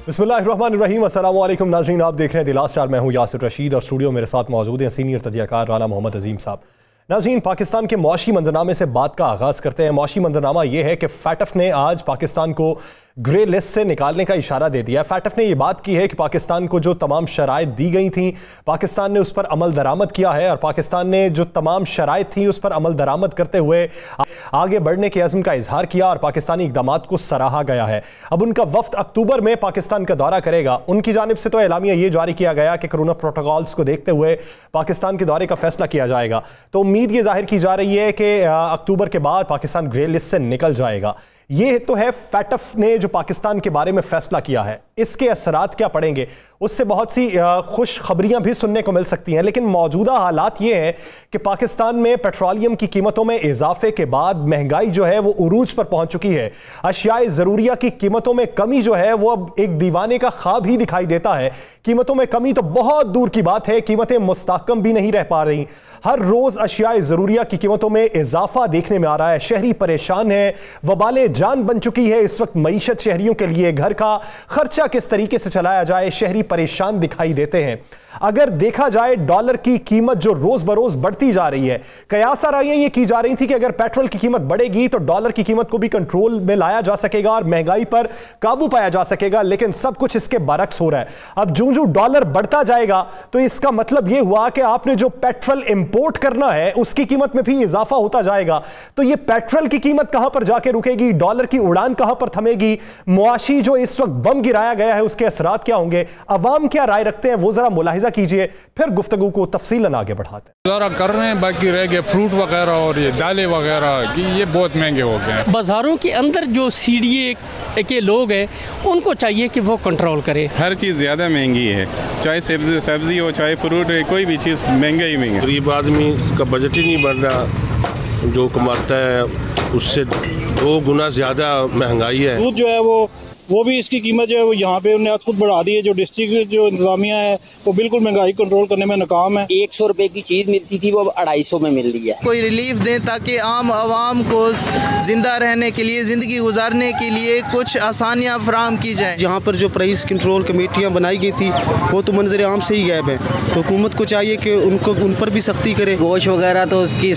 बिस्मिल्लाहिर्रहमानिर्रहीम, अस्सलाम वालेकुम नाज़रीन, आप देख रहे हैं द लास्ट स्टार। मैं हूं यासिर रशीद और स्टूडियो मेरे साथ मौजूद हैं सीनियर तजियाकार राना मोहम्मद अजीम साहब। नाज़रीन, पाकिस्तान के मुआशी मंजरनामे से बात का आगाज़ करते हैं। मुआशी मंजरनामा यह है कि फैटफ ने आज पाकिस्तान को ग्रे लिस्ट से निकालने का इशारा दे दिया। फैटफ ने यह बात की है कि पाकिस्तान को जो तमाम शराइत दी गई थी पाकिस्तान ने उस पर अमल दरामद किया है और पाकिस्तान ने जो तमाम शराइत थी उस पर अमल दरामद करते हुए आगे बढ़ने के अज़्म का इजहार किया और पाकिस्तानी इक़दामात को सराहा गया है। अब उनका वफ्द अक्टूबर में पाकिस्तान का दौरा करेगा। उनकी जानिब से तो एलामिया ये जारी किया गया कि कोरोना प्रोटोकॉल्स को देखते हुए पाकिस्तान के दौरे का फैसला किया जाएगा। तो उम्मीद ये जाहिर की जा रही है कि अक्टूबर के बाद पाकिस्तान ग्रे लिस्ट से निकल जाएगा। ये तो है फैटफ ने जो पाकिस्तान के बारे में फैसला किया है, इसके असरात क्या पड़ेंगे, उससे बहुत सी खुश खबरियां भी सुनने को मिल सकती हैं। लेकिन मौजूदा हालात ये हैं कि पाकिस्तान में पेट्रोलियम की कीमतों में इजाफे के बाद महंगाई जो है वो उरूज पर पहुंच चुकी है। अशियाए ज़रूरिया की कीमतों में कमी जो है वो अब एक दीवाने का ख्वाब ही दिखाई देता है। कीमतों में कमी तो बहुत दूर की बात है, कीमतें मुस्तहकम भी नहीं रह पा रही। हर रोज अशियाए ज़रूरिया की कीमतों में इजाफा देखने में आ रहा है। शहरी परेशान है, वबाले जान बन चुकी है इस वक्त मईशत शहरियों के लिए। घर का खर्चा किस तरीके से चलाया जाए, शहरी परेशान दिखाई देते हैं। अगर देखा जाए डॉलर की कीमत जो रोज बरोज बढ़ती जा रही है, कयास आराइयां ये की जा रही थी कि अगर पेट्रोल की कीमत बढ़ेगी तो डॉलर की कीमत को भी कंट्रोल में लाया जा सकेगा और महंगाई पर काबू पाया जा सकेगा। लेकिन सब कुछ इसके बरक्स हो रहा है। अब जो जो डॉलर बढ़ता जाएगा तो इसका मतलब यह हुआ कि आपने जो पेट्रोल इंपोर्ट करना है उसकी कीमत में भी इजाफा होता जाएगा। तो ये पेट्रोल की कीमत कहां पर जाके रुकेगी, डॉलर की उड़ान कहां पर थमेगी, मुआशी जो इस वक्त बम गिराया गया है उसके असरात क्या होंगे, अवाम क्या राय रखते हैं, वो जरा मुलाहिजा कीजिए, फिर गुफ्तगू को तफसीलन आगे बढ़ाते हैं। गुजारा कर रहे हैं, बाकी रह गए फ्रूट वगैरह और ये दालें वगैरह कि ये बहुत महंगे हो गए हैं। बाजारों के अंदर जो सीडीए के लोग हैं उनको चाहिए कि वो कंट्रोल करें। हर चीज़ ज़्यादा महंगी है, चाहे सब्जी हो चाहे फ्रूट हो, कोई भी चीज़ महंगा ही महंगा। गरीब आदमी का बजट ही नहीं बन रहा, जो कमाता है उससे 2 गुना ज़्यादा महंगाई है। दूध जो है वो भी इसकी कीमत जो है वो यहाँ पे उन्होंने खुद बढ़ा दी है। जो डिस्ट्रिक्ट जो इंतजामिया है वो बिल्कुल महंगाई कंट्रोल करने में नाकाम है। 100 रुपए की चीज मिलती थी वो अब 250 में मिल रही है। कोई रिलीफ दें ताकि आम आवाम को जिंदा रहने के लिए, जिंदगी गुजारने के लिए कुछ आसानियाँ फराहम की जाए। जहाँ पर जो प्राइस कंट्रोल कमेटियाँ बनाई गई थी वो तो मंजर आम से ही गायब है। तो हुकूमत को चाहिए कि उन पर भी सख्ती करे। गोश्त वगैरह तो उसकी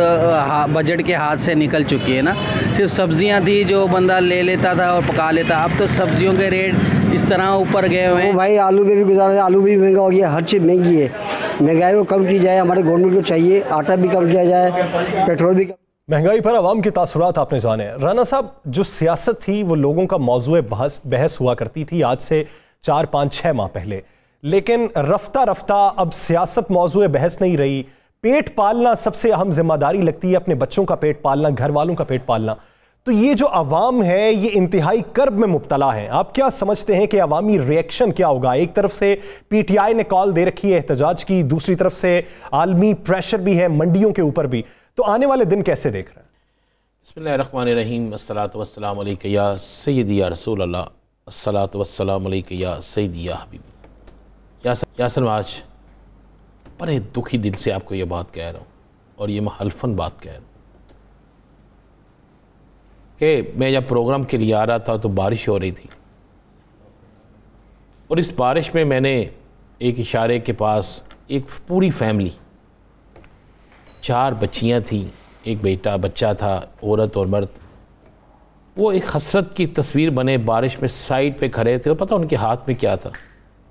बजट के हाथ से निकल चुकी है ना। सिर्फ सब्जियाँ थी जो बंदा ले लेता था और पका लेता, अब तो सब्जियों के रेट इस तरह ऊपर गए हुए हैं। भाई आलू में भी गुजारा, आलू भी महंगा हो गया, हर चीज़ महंगी है। महंगाई को कम की जाए, हमारे गवर्नमेंट को चाहिए आटा भी कम किया जाए, पेट्रोल भी कम। महंगाई पर आवाम के तासुरात आपने जाने। राना साहब, जो सियासत थी वो लोगों का मौजूए बहस हुआ करती थी आज से 4, 5, 6 माह पहले, लेकिन रफ्ता रफ्ता अब सियासत मौजूए बहस नहीं रही। पेट पालना सबसे अहम जिम्मेदारी लगती है, अपने बच्चों का पेट पालना, घर वालों का पेट पालना। तो ये जो अवाम है ये इंतहाई कर्ब में मुब्तला है। आप क्या समझते हैं कि अवामी रिएक्शन क्या होगा? एक तरफ से पीटीआई ने कॉल दे रखी है एहतजाज की, दूसरी तरफ से आलमी प्रेशर भी है मंडियों के ऊपर भी। तो आने वाले दिन कैसे देख रहे हैं? बिस्मिल्लाहिर्रहमानिर्रहीम, अस्सलातु वस्सलामु अलैका या सय्यदी या रसूल अल्लाह, अस्सलातु वस्सलामु अलैका या सय्यदी या हबीबी। यासर, आज बड़े दुखी दिल से आपको ये बात कह रहा हूँ और ये मैं हल्फन बात कह रहा हूँ कि मैं जब प्रोग्राम के लिए आ रहा था तो बारिश हो रही थी और इस बारिश में मैंने एक इशारे के पास एक पूरी फैमिली, 4 बच्चियां थी, एक बच्चा था, औरत और मर्द, वो एक हसरत की तस्वीर बने बारिश में साइड पे खड़े थे। और पता उनके हाथ में क्या था?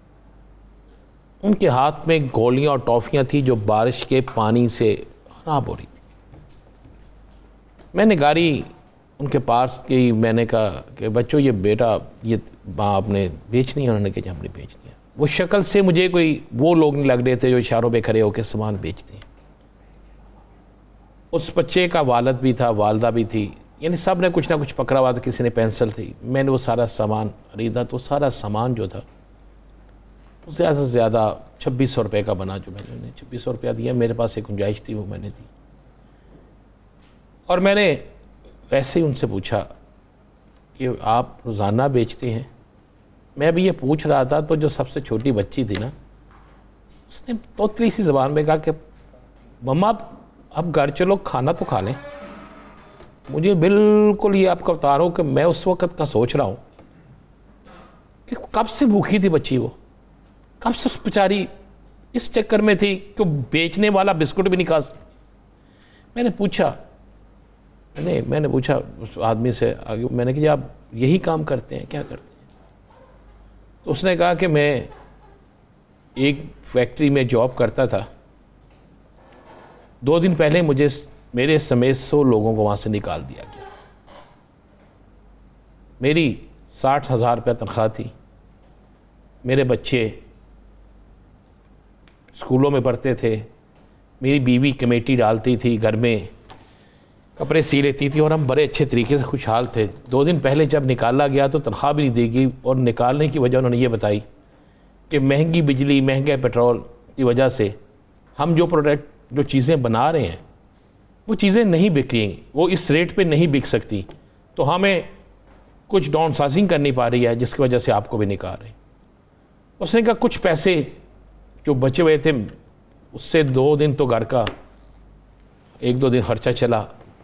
उनके हाथ में गोलियां और टॉफ़ियां थी जो बारिश के पानी से ख़राब हो रही थी। मैंने गाड़ी उनके पास गई, मैंने कहा कि बच्चों ये बेटा ये आपने बेचनी है? उन्होंने कहा हमने बेचनी है। वो शक्ल से मुझे कोई वो लोग नहीं लग रहे थे जो इशारों पे खड़े होकर सामान बेचते हैं। उस बच्चे का वालिद भी था, वालदा भी थी, यानी सब ने कुछ ना कुछ पकड़ा हुआ था। किसी ने पेंसिल थी। मैंने वो सारा सामान खरीदा तो सारा सामान जो था वो ज़्यादा से ज़्यादा 2600 रुपये का बना। जो मैंने 2600 रुपया दिया, मेरे पास एक गुंजाइश थी वो मैंने दी। और मैंने वैसे ही उनसे पूछा कि आप रोज़ाना बेचते हैं? मैं भी ये पूछ रहा था तो जो सबसे छोटी बच्ची थी ना, उसने तोतली सी ज़बान में कहा कि मम्मा अब घर चलो, खाना तो खा लें। मुझे बिल्कुल ये आपका बता रहा हूँ कि मैं उस वक़्त का सोच रहा हूँ कि कब से भूखी थी बच्ची, वो कब से उस बेचारी इस चक्कर में थी कि बेचने वाला बिस्कुट भी नहीं खा सकता। मैंने पूछा उस आदमी से आगे, मैंने कहा आप यही काम करते हैं, क्या करते हैं? तो उसने कहा कि मैं एक फैक्ट्री में जॉब करता था, 2 दिन पहले मेरे समेत 100 लोगों को वहाँ से निकाल दिया गया। मेरी 60,000 रुपये तनख्वाह थी, मेरे बच्चे स्कूलों में पढ़ते थे, मेरी बीवी कमेटी डालती थी, घर में कपड़े सी लेती थी और हम बड़े अच्छे तरीके से खुशहाल थे। 2 दिन पहले जब निकाला गया तो तनख्वाह भी नहीं दी गई, और निकालने की वजह उन्होंने ये बताई कि महंगी बिजली, महंगे पेट्रोल की वजह से हम जो चीज़ें बना रहे हैं वो चीज़ें नहीं बिक रही, वो इस रेट पे नहीं बिक सकती, तो हमें कुछ डाउन साइजिंग करनी पा रही है, जिसकी वजह से आपको भी निकाल रहे हैं। उसने कहा कुछ पैसे जो बचे हुए थे उससे 2 दिन तो घर का 1-2 दिन खर्चा चला,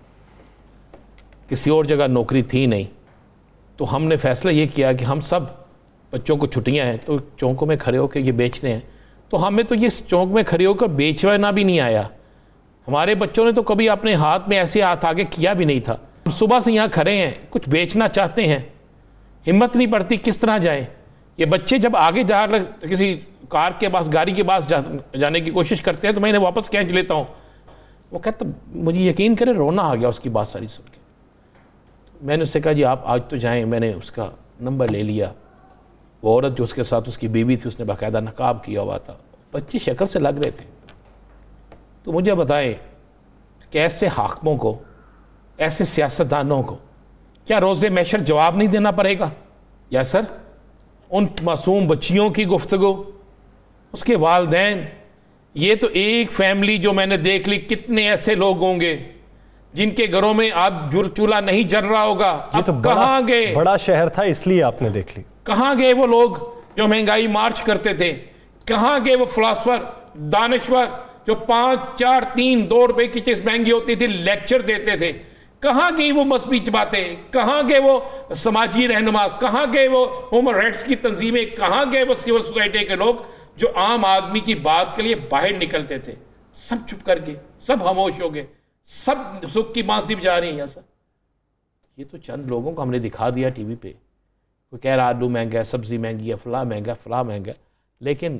किसी और जगह नौकरी थी नहीं, तो हमने फैसला ये किया कि हम सब बच्चों को छुट्टियां हैं तो चौकों में खड़े होकर ये बेचते हैं। तो हमें तो ये चौक में खड़े होकर बेचना भी नहीं आया, हमारे बच्चों ने तो कभी अपने हाथ में ऐसे हाथ आगे किया भी नहीं था। सुबह से यहाँ खड़े हैं, कुछ बेचना चाहते हैं, हिम्मत नहीं पड़ती किस तरह जाए। ये बच्चे जब आगे जा किसी कार के पास, गाड़ी के पास जाने की कोशिश करते हैं तो मैं इन्हें वापस खींच लेता हूँ। वो कहता, मुझे यकीन करे रोना आ गया उसकी बात सारी सुन के। मैंने उससे कहा जी आप आज तो जाएं, मैंने उसका नंबर ले लिया। वो औरत जो उसके साथ उसकी बीवी थी उसने बाकायदा नकाब किया हुआ था, बच्ची शक्ल से लग रहे थे। तो मुझे बताएं कि ऐसे हाकिमों को, ऐसे सियासतदानों को क्या रोज़े मैशर जवाब नहीं देना पड़ेगा? या सर उन मासूम बच्चियों की गुफ्तगू, उसके वालदैन, ये तो एक फैमिली जो मैंने देख ली, कितने ऐसे लोग होंगे जिनके घरों में आप चूल्हा नहीं जल रहा होगा। ये तो कहाँ गए? बड़ा शहर था इसलिए आपने देख ली। कहाँ गए वो लोग जो महंगाई मार्च करते थे? कहाँ गए वो फिलासफर, दानिश्वर जो 5, 4, 3, 2 रुपए की चीज महंगी होती थी लेक्चर देते थे? कहाँ गई वो मजहबी बातें? कहाँ गए वो समाजी रहनुमा? कहाँ गए वो ह्यूमन राइट्स की तंजीमें? कहाँ गए वो सिविल सोसाइटी के लोग जो आम आदमी की बात के लिए बाहर निकलते थे? सब चुप करके, सब खामोश हो गए, सब सुख की बांसुरी बजा रही है। सर ये तो चंद लोगों को हमने दिखा दिया टीवी पे, कोई कह रहा आलू महंगा है, सब्जी महंगी है, फला महंगा, फला महंगा, लेकिन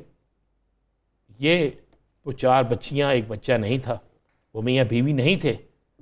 ये वो 4 बच्चियां, एक बच्चा नहीं था, वो मियाँ बीवी नहीं थे,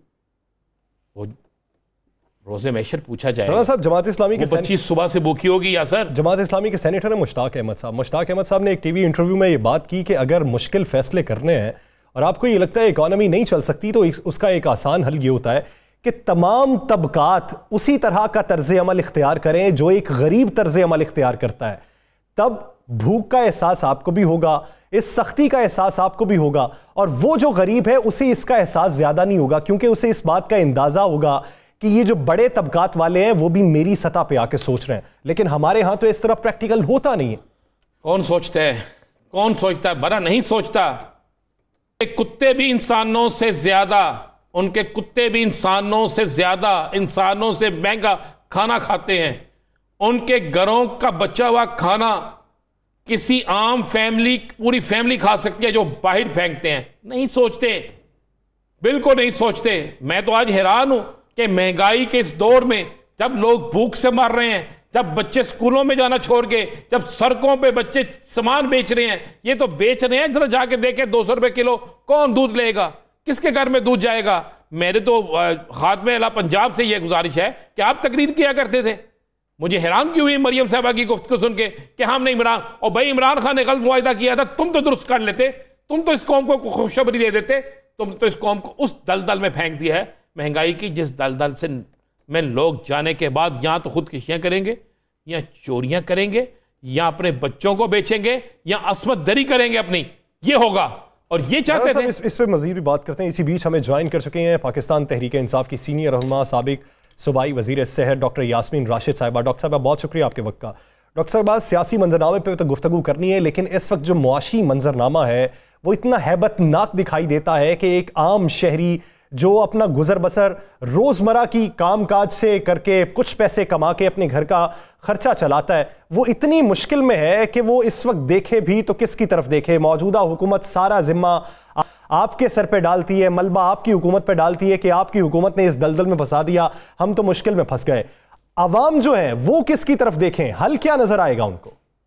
वो रोज़े मैशर पूछा जाए साहब जमात इस्लामी के बच्ची सुबह से भूखी होगी या सर? जमात इस्लामी के सेनेटर है मुश्ताक अहमद साहब ने एक टीवी इंटरव्यू में ये बात की कि अगर मुश्किल फैसले करने हैं और आपको ये लगता है इकॉनमी नहीं चल सकती तो उसका एक आसान हल ये होता है कि तमाम तबकात उसी तरह का तर्ज अमल इख्तियार करें जो एक गरीब तर्ज अमल इख्तियार करता है। तब भूख का एहसास आपको भी होगा, इस सख्ती का एहसास आपको भी होगा, और वो जो गरीब है उसे इसका एहसास ज्यादा नहीं होगा क्योंकि उसे इस बात का अंदाजा होगा कि ये जो बड़े तबकात वाले हैं वो भी मेरी सतह पे आके सोच रहे हैं। लेकिन हमारे यहां तो इस तरह प्रैक्टिकल होता नहीं है। कौन सोचता है? कौन सोचता है? बड़ा नहीं सोचता। कुत्ते भी इंसानों से ज्यादा, उनके कुत्ते भी इंसानों से ज्यादा, इंसानों से महंगा खाना खाते हैं। उनके घरों का बचा हुआ खाना किसी आम फैमिली, पूरी फैमिली खा सकती है, जो बाहर फेंकते हैं। नहीं सोचते, बिल्कुल नहीं सोचते। मैं तो आज हैरान हूं कि महंगाई के इस दौर में जब लोग भूख से मर रहे हैं, जब बच्चे स्कूलों में जाना छोड़ के, जब सड़कों पे बच्चे सामान बेच रहे हैं, ये तो बेच रहे हैं, जरा जाके देखें 200 रुपए किलो कौन दूध लेगा? किसके घर में दूध जाएगा? मेरे तो खादमे अला पंजाब से ये गुजारिश है कि आप तकरीर किया करते थे। मुझे हैरान क्यों हुई मरियम साहबा की गुफ्तगू सुन के कि हमने इमरान, और भाई इमरान खान ने गलत मुआहिदा किया था, तुम तो दुरुस्त कर लेते, तुम तो इस कौम को खुशखबरी दे देते, तुम तो इस कौम को उस दलदल में फेंक दिया है महंगाई की, जिस दलदल से में लोग जाने के बाद या तो खुदकुशियां करेंगे, या चोरियां करेंगे, या अपने बच्चों को बेचेंगे, या असमत दरी करेंगे अपनी। ये होगा और ये चाहते थे। इस पे मजीद भी बात करते हैं। इसी बीच हमें ज्वाइन कर चुके हैं पाकिस्तान तहरीक इंसाफ की सीनियर रहनुमा, साबिक सूबाई वजीर सेहत डॉक्टर यास्मीन राशिद साहिबा। डॉक्टर साहब बहुत शुक्रिया आपके वक्त का। डॉक्टर साहब सियासी मंजरनामे पे तो गुफ्तगू करनी है, लेकिन इस वक्त जो मुआशी मंजरनामा है वो इतना हैबतनाक दिखाई देता है कि एक आम शहरी जो अपना गुजर बसर रोजमर्रा की कामकाज से करके कुछ पैसे कमा के अपने घर का खर्चा चलाता है, वो इतनी मुश्किल में है कि वो इस वक्त देखे भी तो किसकी तरफ देखे। मौजूदा हुकूमत सारा जिम्मा आपके सर पे डालती है, मलबा आपकी हुकूमत पे डालती है कि आपकी हुकूमत ने इस दलदल में फंसा दिया, हम तो मुश्किल में फंस गए। अवाम जो है वो किसकी तरफ देखें, हल क्या नजर आएगा उनको?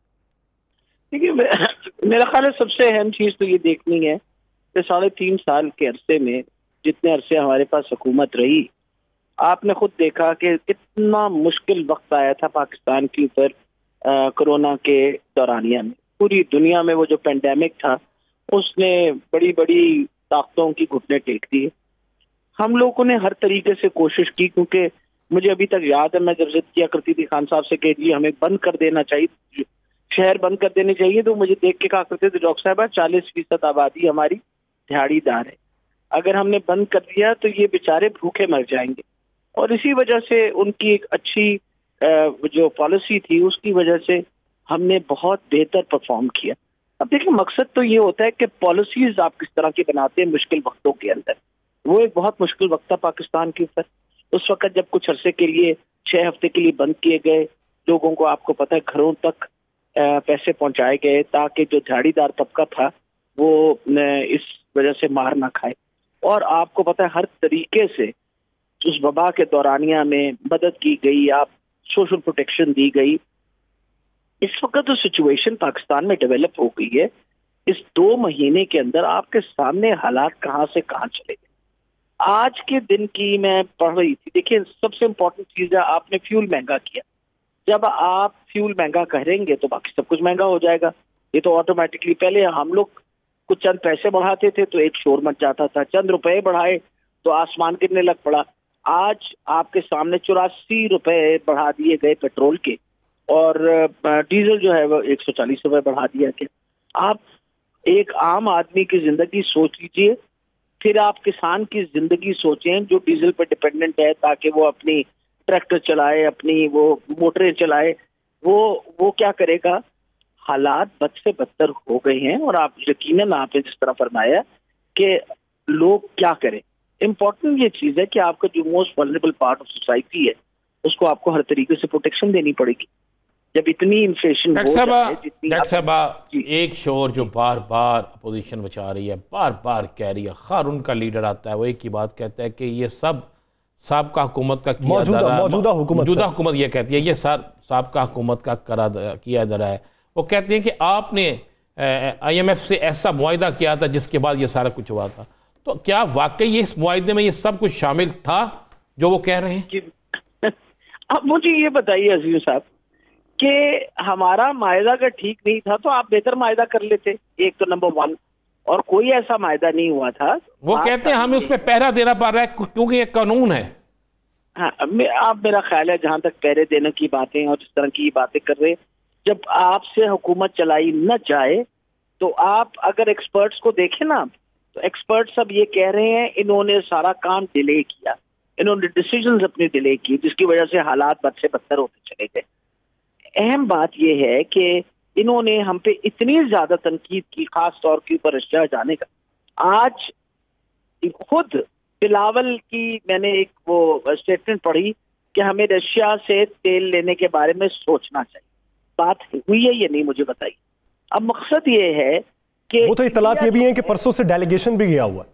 देखिए, मेरा ख्याल है सबसे अहम चीज तो ये देखनी है कि 3.5 साल के अरसे में जितने अरसे हमारे पास हुकूमत रही, आपने खुद देखा कि कितना मुश्किल वक्त आया था पाकिस्तान के ऊपर कोरोना के दौरानिया में। पूरी दुनिया में वो जो पेंडेमिक था उसने बड़ी बड़ी ताकतों की घुटने टेक दिए। हम लोगों ने हर तरीके से कोशिश की, क्योंकि मुझे अभी तक याद है मैं जब जिद किया करती थी खान साहब से कि जी हमें बंद कर देना चाहिए, शहर बंद कर देने चाहिए, तो मुझे देख के कहा करते थे डॉक्टर साहब 40% आबादी हमारी दिहाड़ीदार है, अगर हमने बंद कर दिया तो ये बेचारे भूखे मर जाएंगे। और इसी वजह से उनकी एक अच्छी जो पॉलिसी थी उसकी वजह से हमने बहुत बेहतर परफॉर्म किया। अब देखिए, मकसद तो ये होता है कि पॉलिसीज आप किस तरह की बनाते हैं मुश्किल वक्तों के अंदर। वो एक बहुत मुश्किल वक्त था पाकिस्तान के ऊपर उस वक्त, जब कुछ अरसे के लिए 6 हफ्ते के लिए बंद किए गए, लोगों को आपको पता है घरों तक पैसे पहुंचाए गए ताकि जो दिहाड़ीदार तबका था वो इस वजह से मार ना खाए। और आपको पता है हर तरीके से उस वबा के दौरानिया में मदद की गई, आप सोशल प्रोटेक्शन दी गई। इस वक्त तो सिचुएशन पाकिस्तान में डेवलप हो गई है, इस 2 महीने के अंदर आपके सामने हालात कहां से कहां चले गए। आज के दिन की मैं पढ़ रही थी, देखिए सबसे इम्पोर्टेंट चीज है आपने फ्यूल महंगा किया। जब आप फ्यूल महंगा करेंगे तो बाकी सब कुछ महंगा हो जाएगा, ये तो ऑटोमेटिकली। पहले हम लोग कुछ चंद पैसे बढ़ाते थे तो एक शोर मच जाता था, चंद रुपए बढ़ाए तो आसमान गिरने लग पड़ा। आज आपके सामने 84 रुपए बढ़ा दिए गए पेट्रोल के, और डीजल जो है वो 140 रुपए बढ़ा दिया गया। आप एक आम आदमी की जिंदगी सोच लीजिए, फिर आप किसान की जिंदगी सोचें जो डीजल पर डिपेंडेंट है ताकि वो अपनी ट्रैक्टर चलाए, अपनी वो मोटरें चलाए, वो क्या करेगा। हालात बद से बदतर हो गए हैं, और आप यकीनन आपने जिस तरह फरमाया कि लोग क्या करें। इम्पोर्टेंट ये चीज है कि आपका जो most vulnerable part of society है उसको आपको हर तरीके से प्रोटेक्शन देनी पड़ेगी। जब इतनी इन्फ्लेशन डॉक्टर साहब एक शोर जो बार बार अपोजिशन बचा रही है, बार बार कह रही है, हर उनका लीडर आता है वो एक ही बात कहता है कि ये सब साबका हुकूमत का मौजूदा हुकूमत ये कहती है ये साबका हुकूमत का किया जा रहा है। वो कहते हैं कि आपने IMF से ऐसा मुआहिदा किया था जिसके बाद ये सारा कुछ हुआ था। तो क्या वाकई इस मुआहिदे में ये सब कुछ शामिल था जो वो कह रहे हैं? अब मुझे ये बताइए अजीम साहब कि हमारा मायदा अगर ठीक नहीं था तो आप बेहतर मायदा कर लेते, एक तो नंबर 1, और कोई ऐसा मायदा नहीं हुआ था। वो कहते हैं हमें उस पर पहरा देना पड़ रहा है क्योंकि ये कानून है। हाँ, आप मेरा ख्याल है जहां तक पहरे देने की बातें और जिस तरह की बातें कर रहे, जब आपसे हुकूमत चलाई न जाए तो आप अगर एक्सपर्ट्स को देखें ना तो एक्सपर्ट्स अब ये कह रहे हैं इन्होंने सारा काम डिले किया, इन्होंने डिसीजंस अपनी डिले की जिसकी वजह से हालात बद से बदतर होते चले गए। अहम बात यह है कि इन्होंने हम पे इतनी ज्यादा तनकीद की, खास तौर के ऊपर रशिया जाने का। आज खुद बिलावल की मैंने एक वो स्टेटमेंट पढ़ी कि हमें रशिया से तेल लेने के बारे में सोचना चाहिए। बात हुई है ये नहीं मुझे बताइए। अब मकसद ये है कि वो तो इत्तलात ये भी है कि परसों से डेलीगेशन भी गया हुआ।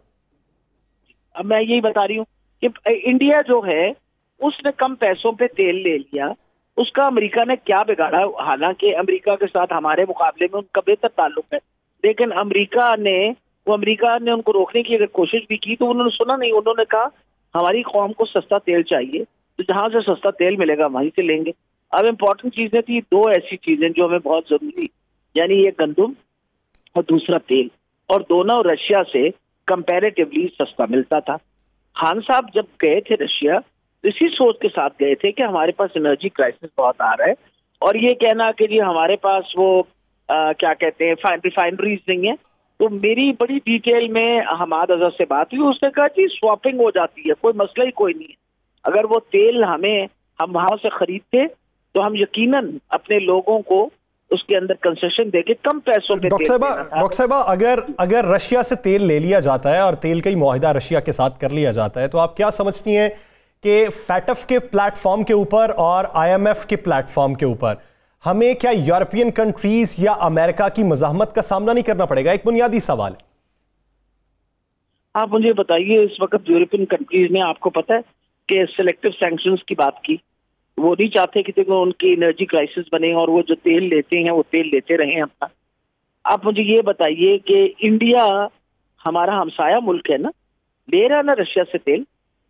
अब मैं यही बता रही हूँ कि इंडिया जो है उसने कम पैसों पे तेल ले लिया, उसका अमेरिका ने क्या बिगाड़ा। हालांकि अमेरिका के साथ हमारे मुकाबले में उनका बेहतर ताल्लुक है, लेकिन अमेरिका ने उनको रोकने की अगर कोशिश भी की तो उन्होंने सुना नहीं। उन्होंने कहा हमारी कौम को सस्ता तेल चाहिए तो जहां से सस्ता तेल मिलेगा वहीं से लेंगे। अब इम्पोर्टेंट चीजें थी 2 ऐसी चीजें जो हमें बहुत जरूरी, यानी ये गंदम और दूसरा तेल, और दोनों रशिया से कंपैरेटिवली सस्ता मिलता था। खान साहब जब गए थे रशिया इसी सोच के साथ गए थे कि हमारे पास एनर्जी क्राइसिस बहुत आ रहा है, और ये कहना कि जी हमारे पास वो क्या कहते हैं रिफाइनरीज नहीं है। तो मेरी बड़ी डिटेल में हमाद अजहर से बात हुई, उसने कहा जी स्वैपिंग हो जाती है, कोई मसला ही कोई नहीं है। अगर वो तेल हम वहां से खरीदते तो हम यकीनन अपने लोगों को उसके अंदर कंसेशन देके कम पैसों पे डॉक्टर साहबा अगर रशिया से तेल ले लिया जाता है और तेल का ही मुआहिदा रशिया के साथ कर लिया जाता है, तो आप क्या समझती हैं कि फैटफ के प्लेटफॉर्म के ऊपर और IMF के प्लेटफॉर्म के ऊपर हमें क्या यूरोपियन कंट्रीज या अमेरिका की मज़ाहमत का सामना नहीं करना पड़ेगा? एक बुनियादी सवाल है। आप मुझे बताइए, इस वक्त यूरोपियन कंट्रीज ने, आपको पता है कि सिलेक्टिव सैंक्शंस की बात की, वो नहीं चाहते कि देखो उनकी एनर्जी क्राइसिस बने और वो जो तेल लेते हैं वो तेल लेते रहे अपना। आप मुझे ये बताइए कि इंडिया हमारा हमसाया मुल्क है ना, ले रहा ना रशिया से तेल।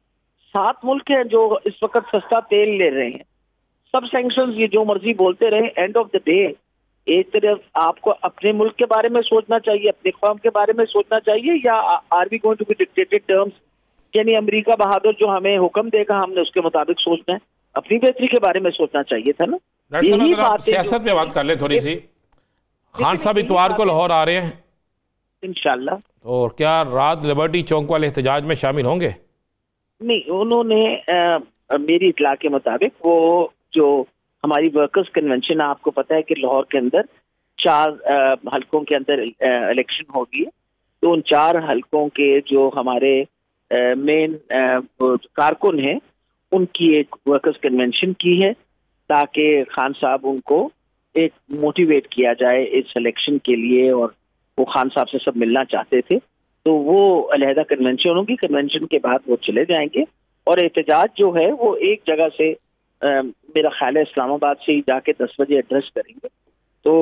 7 मुल्क हैं जो इस वक्त सस्ता तेल ले रहे हैं। सब सैंक्शंस ये जो मर्जी बोलते रहे, एंड ऑफ द डे एक तरफ आपको अपने मुल्क के बारे में सोचना चाहिए, अपने कौम के बारे में सोचना चाहिए, या are we going to be dictated terms, यानी अमेरिका बहादुर जो हमें हुक्म देगा हमने उसके मुताबिक सोचना है। अपनी बेहतरी के बारे में सोचना चाहिए था ना। यही बात सियासत पे बात कर ले थोड़ी सी। खान साहब इतवार को लाहौर आ रहे हैं इंशाल्लाह, तो क्या रात लिबर्टी चौक वाले एहतजाज में शामिल होंगे? नहीं, उन्होंने मेरी इतला के मुताबिक वो जो हमारी वर्कर्स कन्वेंशन, आपको पता है कि लाहौर के अंदर 4 हलकों के अंदर इलेक्शन होगी, तो उन 4 हलकों के जो हमारे मेन कारकुन हैं उनकी एक वर्कर्स कन्वेंशन की है, ताकि खान साहब उनको एक मोटिवेट किया जाए इस इलेक्शन के लिए, और वो खान साहब से सब मिलना चाहते थे, तो वो अलहदा कन्वेंशन होगी। कन्वेंशन के बाद वो चले जाएंगे और एहतजाज जो है वो एक जगह से मेरा ख्याल है इस्लामाबाद से ही जाके 10 बजे एड्रेस करेंगे, तो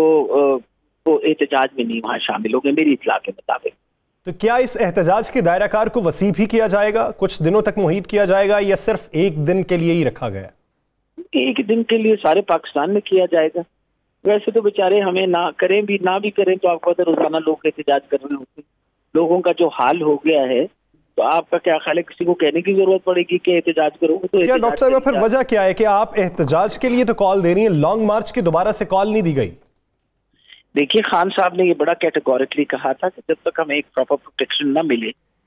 वो एहतजाज में नहीं वहाँ शामिल होंगे मेरी इतला के मुताबिक। तो क्या इस एहतजाज के दायराकार को वसी भी किया जाएगा, कुछ दिनों तक मुहित किया जाएगा, या सिर्फ एक दिन के लिए ही रखा गया? एक दिन के लिए सारे पाकिस्तान में किया जाएगा। वैसे तो बेचारे हमें ना करें भी ना भी करें, तो आपको पता है रोजाना लोग एहतजाज कर रहे होते हैं। लोगों का जो हाल हो गया है, तो आपका क्या ख्याल है किसी को कहने की जरूरत पड़ेगी कि एहतजाज करोगे? तो क्या डॉक्टर साहब फिर वजह क्या है कि आप एहतजाज के लिए तो कॉल दे रही हैं, लॉन्ग मार्च की दोबारा से कॉल नहीं दी गई? देखिए, खान साहब ने ये बड़ा कैटेगोरिकली कहा था कि जब तक हमें एक प्रॉपर प्रोटेक्शन ना मिले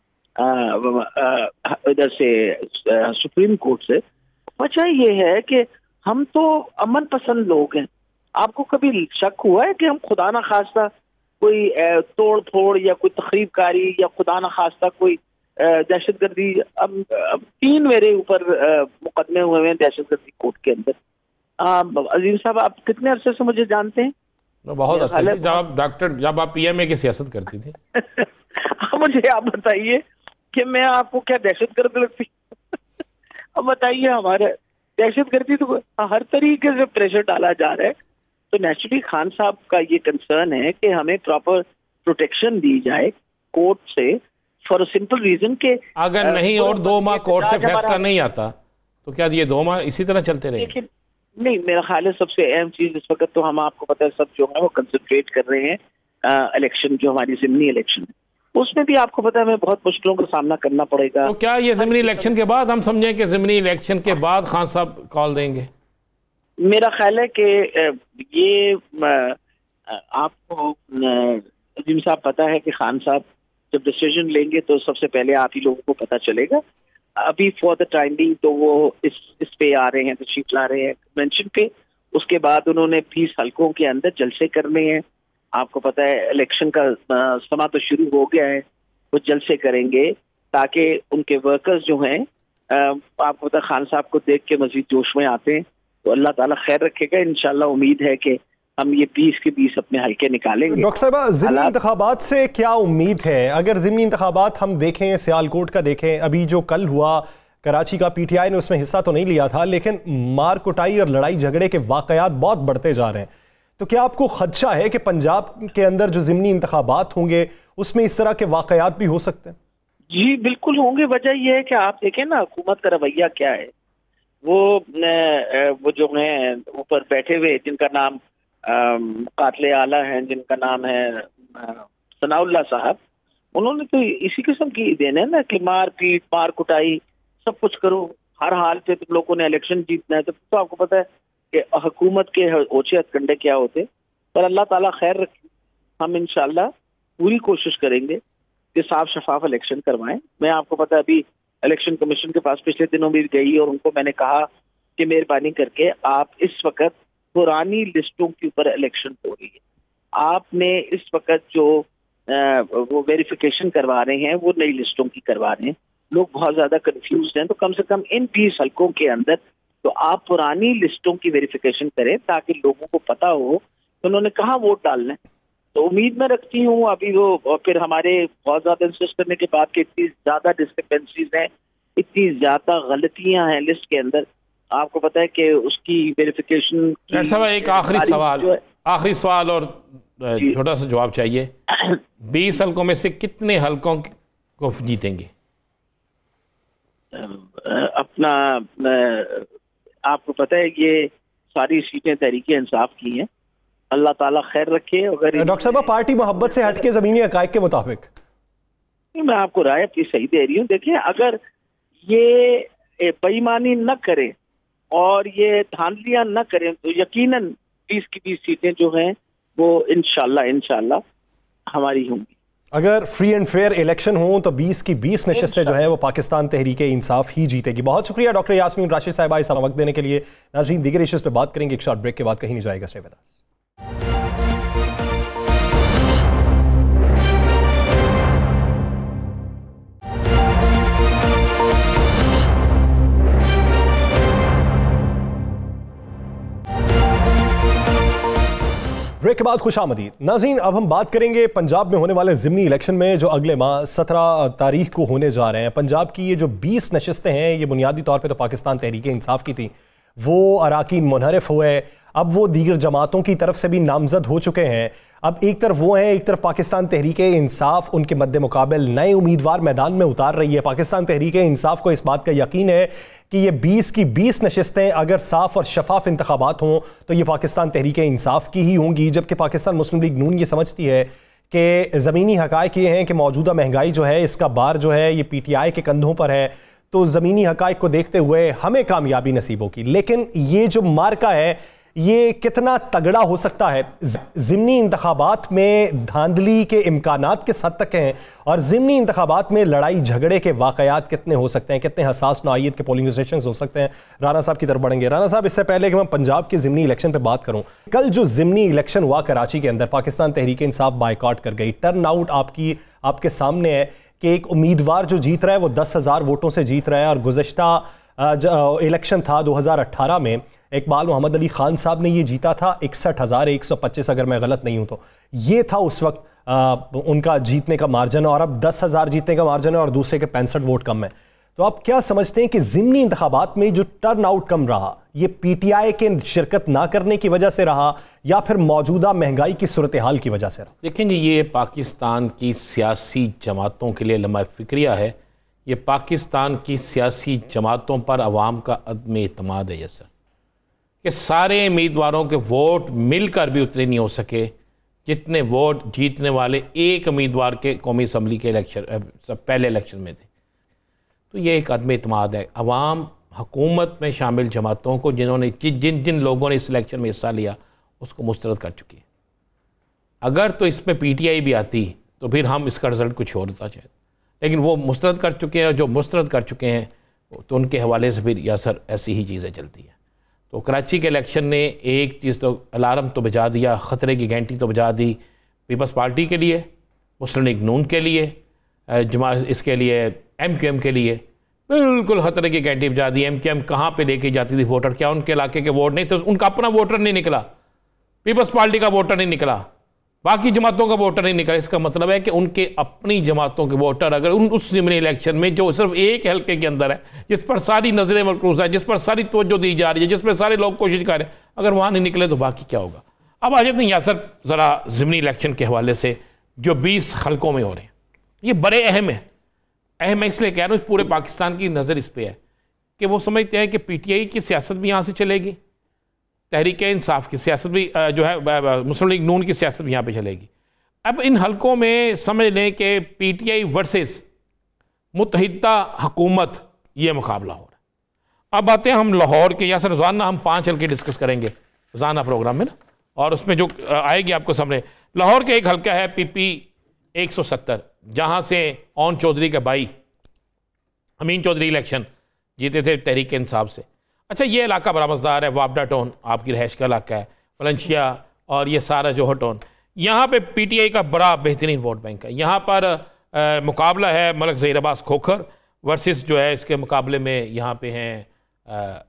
इधर से सुप्रीम कोर्ट से। वजह ये है कि हम तो अमन पसंद लोग हैं। आपको कभी शक हुआ है कि हम खुदा ना खास्ता कोई तोड़ फोड़ या कोई तखरीबकारी या खुदा ना खास्ता कोई दहशतगर्दी? अब 3 मेरे ऊपर मुकदमे हुए हैं दहशतगर्दी कोर्ट के अंदर। अजीम साहब, आप कितने अरसे से मुझे जानते हैं? बहुत अरसे से, जब आप PMA की सियासत करती थी। मुझे आप बताइए कि मैं आपको क्या दहशतगर्द लगती? अब बताइए, हमारे दहशतगर्दी तो हर तरीके से प्रेशर डाला जा रहा है, तो नेचुरली खान साहब का ये कंसर्न है कि हमें प्रॉपर प्रोटेक्शन दी जाए कोर्ट से, फॉर सिंपल रीजन के अगर नहीं और 2 माह कोर्ट से फैसला नहीं आता तो क्या ये 2 माह इसी तरह चलते रहेंगे? नहीं, मेरा ख्याल है सबसे अहम चीज इस वक्त तो हम, आपको पता है, सब जो है वो कंसंट्रेट कर रहे हैं इलेक्शन, जो हमारी ज़िमनी इलेक्शन है, उसमें भी आपको पता है हमें बहुत मुश्किलों का सामना करना पड़ेगा। तो क्या ये ज़िमनी इलेक्शन के बाद हम समझें कि ज़िमनी इलेक्शन के बाद खान साहब कॉल देंगे? मेरा ख्याल है कि ये आपको अजीम साहब पता है कि खान साहब जब डिसीजन लेंगे तो सबसे पहले आप ही लोगों को पता चलेगा। अभी फॉर द टाइम बीइंग तो वो इस पे आ रहे हैं, तशरीफ ला रहे हैं कन्वेंशन पे। उसके बाद उन्होंने 20 हलकों के अंदर जलसे करने हैं। आपको पता है इलेक्शन का समा तो शुरू हो गया है, वो जलसे करेंगे ताकि उनके वर्कर्स जो हैं, आपको पता है खान साहब को देख के मजीद जोश में आते हैं, तो अल्लाह ताला खैर रखेगा। इंशाल्लाह उम्मीद है कि हम ये 20 के 20 अपने हल्के निकालेंगे। डॉक्टर साहब, ज़िमनी इंतखाबात से क्या उम्मीद है? अगर ज़िमनी इंतखाबात हम देखें, सियालकोट का देखें, अभी जो कल हुआ कराची का, PTI ने उसमें हिस्सा तो नहीं लिया था, लेकिन मार कुटाई और लड़ाई झगड़े के वाकयात बहुत बढ़ते जा रहे हैं, तो क्या आपको खदशा है कि पंजाब के अंदर जो ज़िमनी इंतखाबात होंगे उसमें इस तरह के वाकयात भी हो सकते हैं? जी बिल्कुल होंगे। वजह यह है कि आप देखें ना हुकूमत का रवैया क्या है। वो जो है ऊपर बैठे हुए, जिनका नाम कातले आला है, जिनका नाम है सनाउल्लाह साहब, उन्होंने तो इसी किस्म की देना है ना कि मार पीट, मार कुटाई, सब कुछ करो, हर हाल पे तुम लोगों ने इलेक्शन जीतना है। तो आपको पता है कि हुकूमत के ओछे हथकंडे क्या होते, पर अल्लाह ताला खैर रखे। हम इंशाल्लाह पूरी कोशिश करेंगे कि साफ शफाफ इलेक्शन करवाएं। मैं आपको पता है अभी इलेक्शन कमीशन के पास पिछले दिनों भी गई और उनको मैंने कहा कि मेहरबानी करके आप इस वक्त पुरानी लिस्टों के ऊपर इलेक्शन हो रही है। आपने इस वक्त जो वो वेरिफिकेशन करवा रहे हैं वो नई लिस्टों की करवा रहे हैं। लोग बहुत ज्यादा कंफ्यूज हैं, तो कम से कम इन 20 हलकों के अंदर तो आप पुरानी लिस्टों की वेरिफिकेशन करें ताकि लोगों को पता हो तो उन्होंने कहाँ वोट डालना है। तो उम्मीद मैं रखती हूँ अभी वो, और फिर हमारे बहुत ज्यादा इंसिस्ट करने के बाद कि इतनी ज्यादा डिस्क्रिपेंसीज हैं, इतनी ज्यादा गलतियां हैं लिस्ट के अंदर, आपको पता है कि उसकी वेरिफिकेशन। एक आखिरी सवाल और छोटा सा जवाब चाहिए। 20 हलकों में से कितने हलकों को जीतेंगे? अपना आपको पता है ये सारी सीटें तहरीके इंसाफ की हैं। अल्लाह ताला खैर रखे। अगर डॉक्टर साहब पार्टी मोहब्बत से हटके जमीनी हकायक के मुताबिक, मैं आपको राय अपनी सही दे रही हूँ। देखिए, अगर ये बेईमानी न करें और ये धांधलियां न करें तो यकीनन 20 की 20 सीटें जो हैं वो इंशाल्लाह हमारी होंगी। अगर फ्री एंड फेयर इलेक्शन हो तो 20 की 20 नशिस्तें जो है वो पाकिस्तान तहरीके इंसाफ ही जीतेगी। बहुत शुक्रिया डॉक्टर यास्मीन राशिद साहिबा इस वक्त देने के लिए। नाज़रीन, दीगर इश्यूज़ पे बात करेंगे एक शॉर्ट ब्रेक के बाद, कहीं नहीं जाएगा। Stay with us. ब्रेक के बाद खुशामदीद। नाज़रीन, अब हम बात करेंगे पंजाब में होने वाले ज़िमनी इलेक्शन में जो अगले माह 17 तारीख को होने जा रहे हैं। पंजाब की ये जो 20 नशिस्तें हैं ये बुनियादी तौर पे तो पाकिस्तान तहरीके इंसाफ की थी, वो अराकीन मुनहरिफ हुए, अब वो दीगर जमातों की तरफ से भी नामजद हो चुके हैं। अब एक तरफ वो हैं, एक तरफ पाकिस्तान तहरीके इंसाफ उनके मद्दे मुकाबल नए उम्मीदवार मैदान में उतार रही है। पाकिस्तान तहरीके इंसाफ को इस बात का यकीन है कि ये 20 की 20 नशिस्तें अगर साफ और शफाफ इंतखाबात हों तो ये पाकिस्तान तहरीके इंसाफ की ही होंगी। जबकि पाकिस्तान मुस्लिम लीग नून ये समझती है कि ज़मीनी हक़ाइक़ ये हैं कि मौजूदा महंगाई जो है इसका बार जो है ये PTI के कंधों पर है, तो ज़मीनी हक़ाइक़ को देखते हुए हमें कामयाबी नसीब होगी। लेकिन ये जो मार्का है ये कितना तगड़ा हो सकता है? ज़िमनी इंतखाबात में धांधली के इम्कानात किस हद तक हैं और ज़िमनी इंतखाबात में लड़ाई झगड़े के वाक़यात कितने हो सकते हैं, कितने हसास नौइयत के पोलिंग स्टेशन हो सकते हैं? राना साहब की तरफ बढ़ेंगे। राना साहब, इससे पहले कि मैं पंजाब के ज़िमनी इलेक्शन पर बात करूँ, कल जो ज़िमनी इलेक्शन हुआ कराची के अंदर, पाकिस्तान तहरीक इंसाफ बाइकआउट कर गई। टर्न आउट आपके सामने है कि एक उम्मीदवार जो जीत रहा है वो 10,000 वोटों से जीत रहा है। और गुज़श्ता इलेक्शन था 2018 में, इकबाल मोहम्मद अली खान साहब ने ये जीता था 61,125, अगर मैं गलत नहीं हूं तो। ये था उस वक्त उनका जीतने का मार्जिन, और अब 10,000 जीतने का मार्जिन है और दूसरे के 65 वोट कम है। तो आप क्या समझते हैं कि ज़िमनी इंतखाबात में जो टर्न आउट कम रहा ये PTI के शिरकत ना करने की वजह से रहा या फिर मौजूदा महंगाई की सूरत हाल की वजह से रहा? देखें जी, ये पाकिस्तान की सियासी जमातों के लिए लम्हा फ़िक्रिया है। ये पाकिस्तान की सियासी जमातों पर अवाम का अदम एतमाद है। सर कि सारे उम्मीदवारों के वोट मिलकर भी उतने नहीं हो सके जितने वोट जीतने वाले एक उम्मीदवार के कौमी असम्बली के इलेक्शन पहले इलेक्शन में थे। तो ये एक अदम एतमाद है। अवाम हुकूमत में शामिल जमातों को जिन्होंने जिन लोगों ने इस इलेक्शन में हिस्सा लिया उसको मुस्तरद कर चुकी है। अगर तो इसमें PTI भी आती तो फिर हम इसका रिज़ल्ट कुछ और होता शायद, लेकिन वो मुस्तरद कर चुके हैं। जो मुस्तरद कर चुके हैं तो उनके हवाले से फिर यासर ऐसी ही चीज़ें चलती हैं। तो कराची के इलेक्शन ने एक चीज़ तो अलार्म तो बजा दिया, ख़तरे की घंटी तो बजा दी पीपल्स पार्टी के लिए, मुस्लिम लीग नून के लिए, इसके लिए MQM के लिए बिल्कुल ख़तरे की घंटी बजा दी। MQM कहाँ पे लेके जाती थी वोटर? क्या उनके इलाके के वोट नहीं थे? उनका अपना वोटर नहीं निकला, पीपल्स पार्टी का वोटर नहीं निकला, बाकी जमातों का वोटर नहीं निकला। इसका मतलब है कि उनके अपनी जमातों के वोटर अगर उस ज़िमनी इलेक्शन में जो सिर्फ एक हल्के के अंदर है, जिस पर सारी नज़रें मरकूज़ है, जिस पर सारी तवज्जो दी जा रही है, जिस पर सारे लोग कोशिश कर रहे हैं, अगर वहाँ नहीं निकले तो बाकी क्या होगा? अब आ जाते हैं यासर ज़रा ज़िमनी इलेक्शन के हवाले से जो 20 हल्कों में हो रहे हैं, ये बड़े अहम है। अहम मैं इसलिए कह रहा हूँ, पूरे पाकिस्तान की नज़र इस पर है कि वो समझते हैं कि PTI की सियासत भी यहाँ से चलेगी, तहरीक इंसाफ की सियासत भी जो है मुस्लिम लीग नून की सियासत भी यहाँ पे चलेगी। अब इन हलकों में समझ लें कि PTI वर्सेस मुत्तहिदा हुकूमत ये मुकाबला हो रहा है। अब आते हैं हम लाहौर के, या सर रोज़ाना हम 5 हल्के डिस्कस करेंगे रोज़ाना प्रोग्राम में ना, और उसमें जो आएगी आपको सामने, लाहौर के एक हल्का है PP 170, जहाँ से ओन चौधरी का भाई अमीन चौधरी इलेक्शन जीते थे तहरीक इंसाफ से। अच्छा, ये इलाका बड़ा मज़ेदार है, वापडा टाउन आपकी रहायश का इलाका है, वलेंशिया और ये सारा जोहर टाउन। यहाँ पे PTI का बड़ा बेहतरीन वोट बैंक है। यहाँ पर मुकाबला है मलिक ज़हीर अब्बास खोखर वर्सेस जो है इसके मुकाबले में यहाँ पे हैं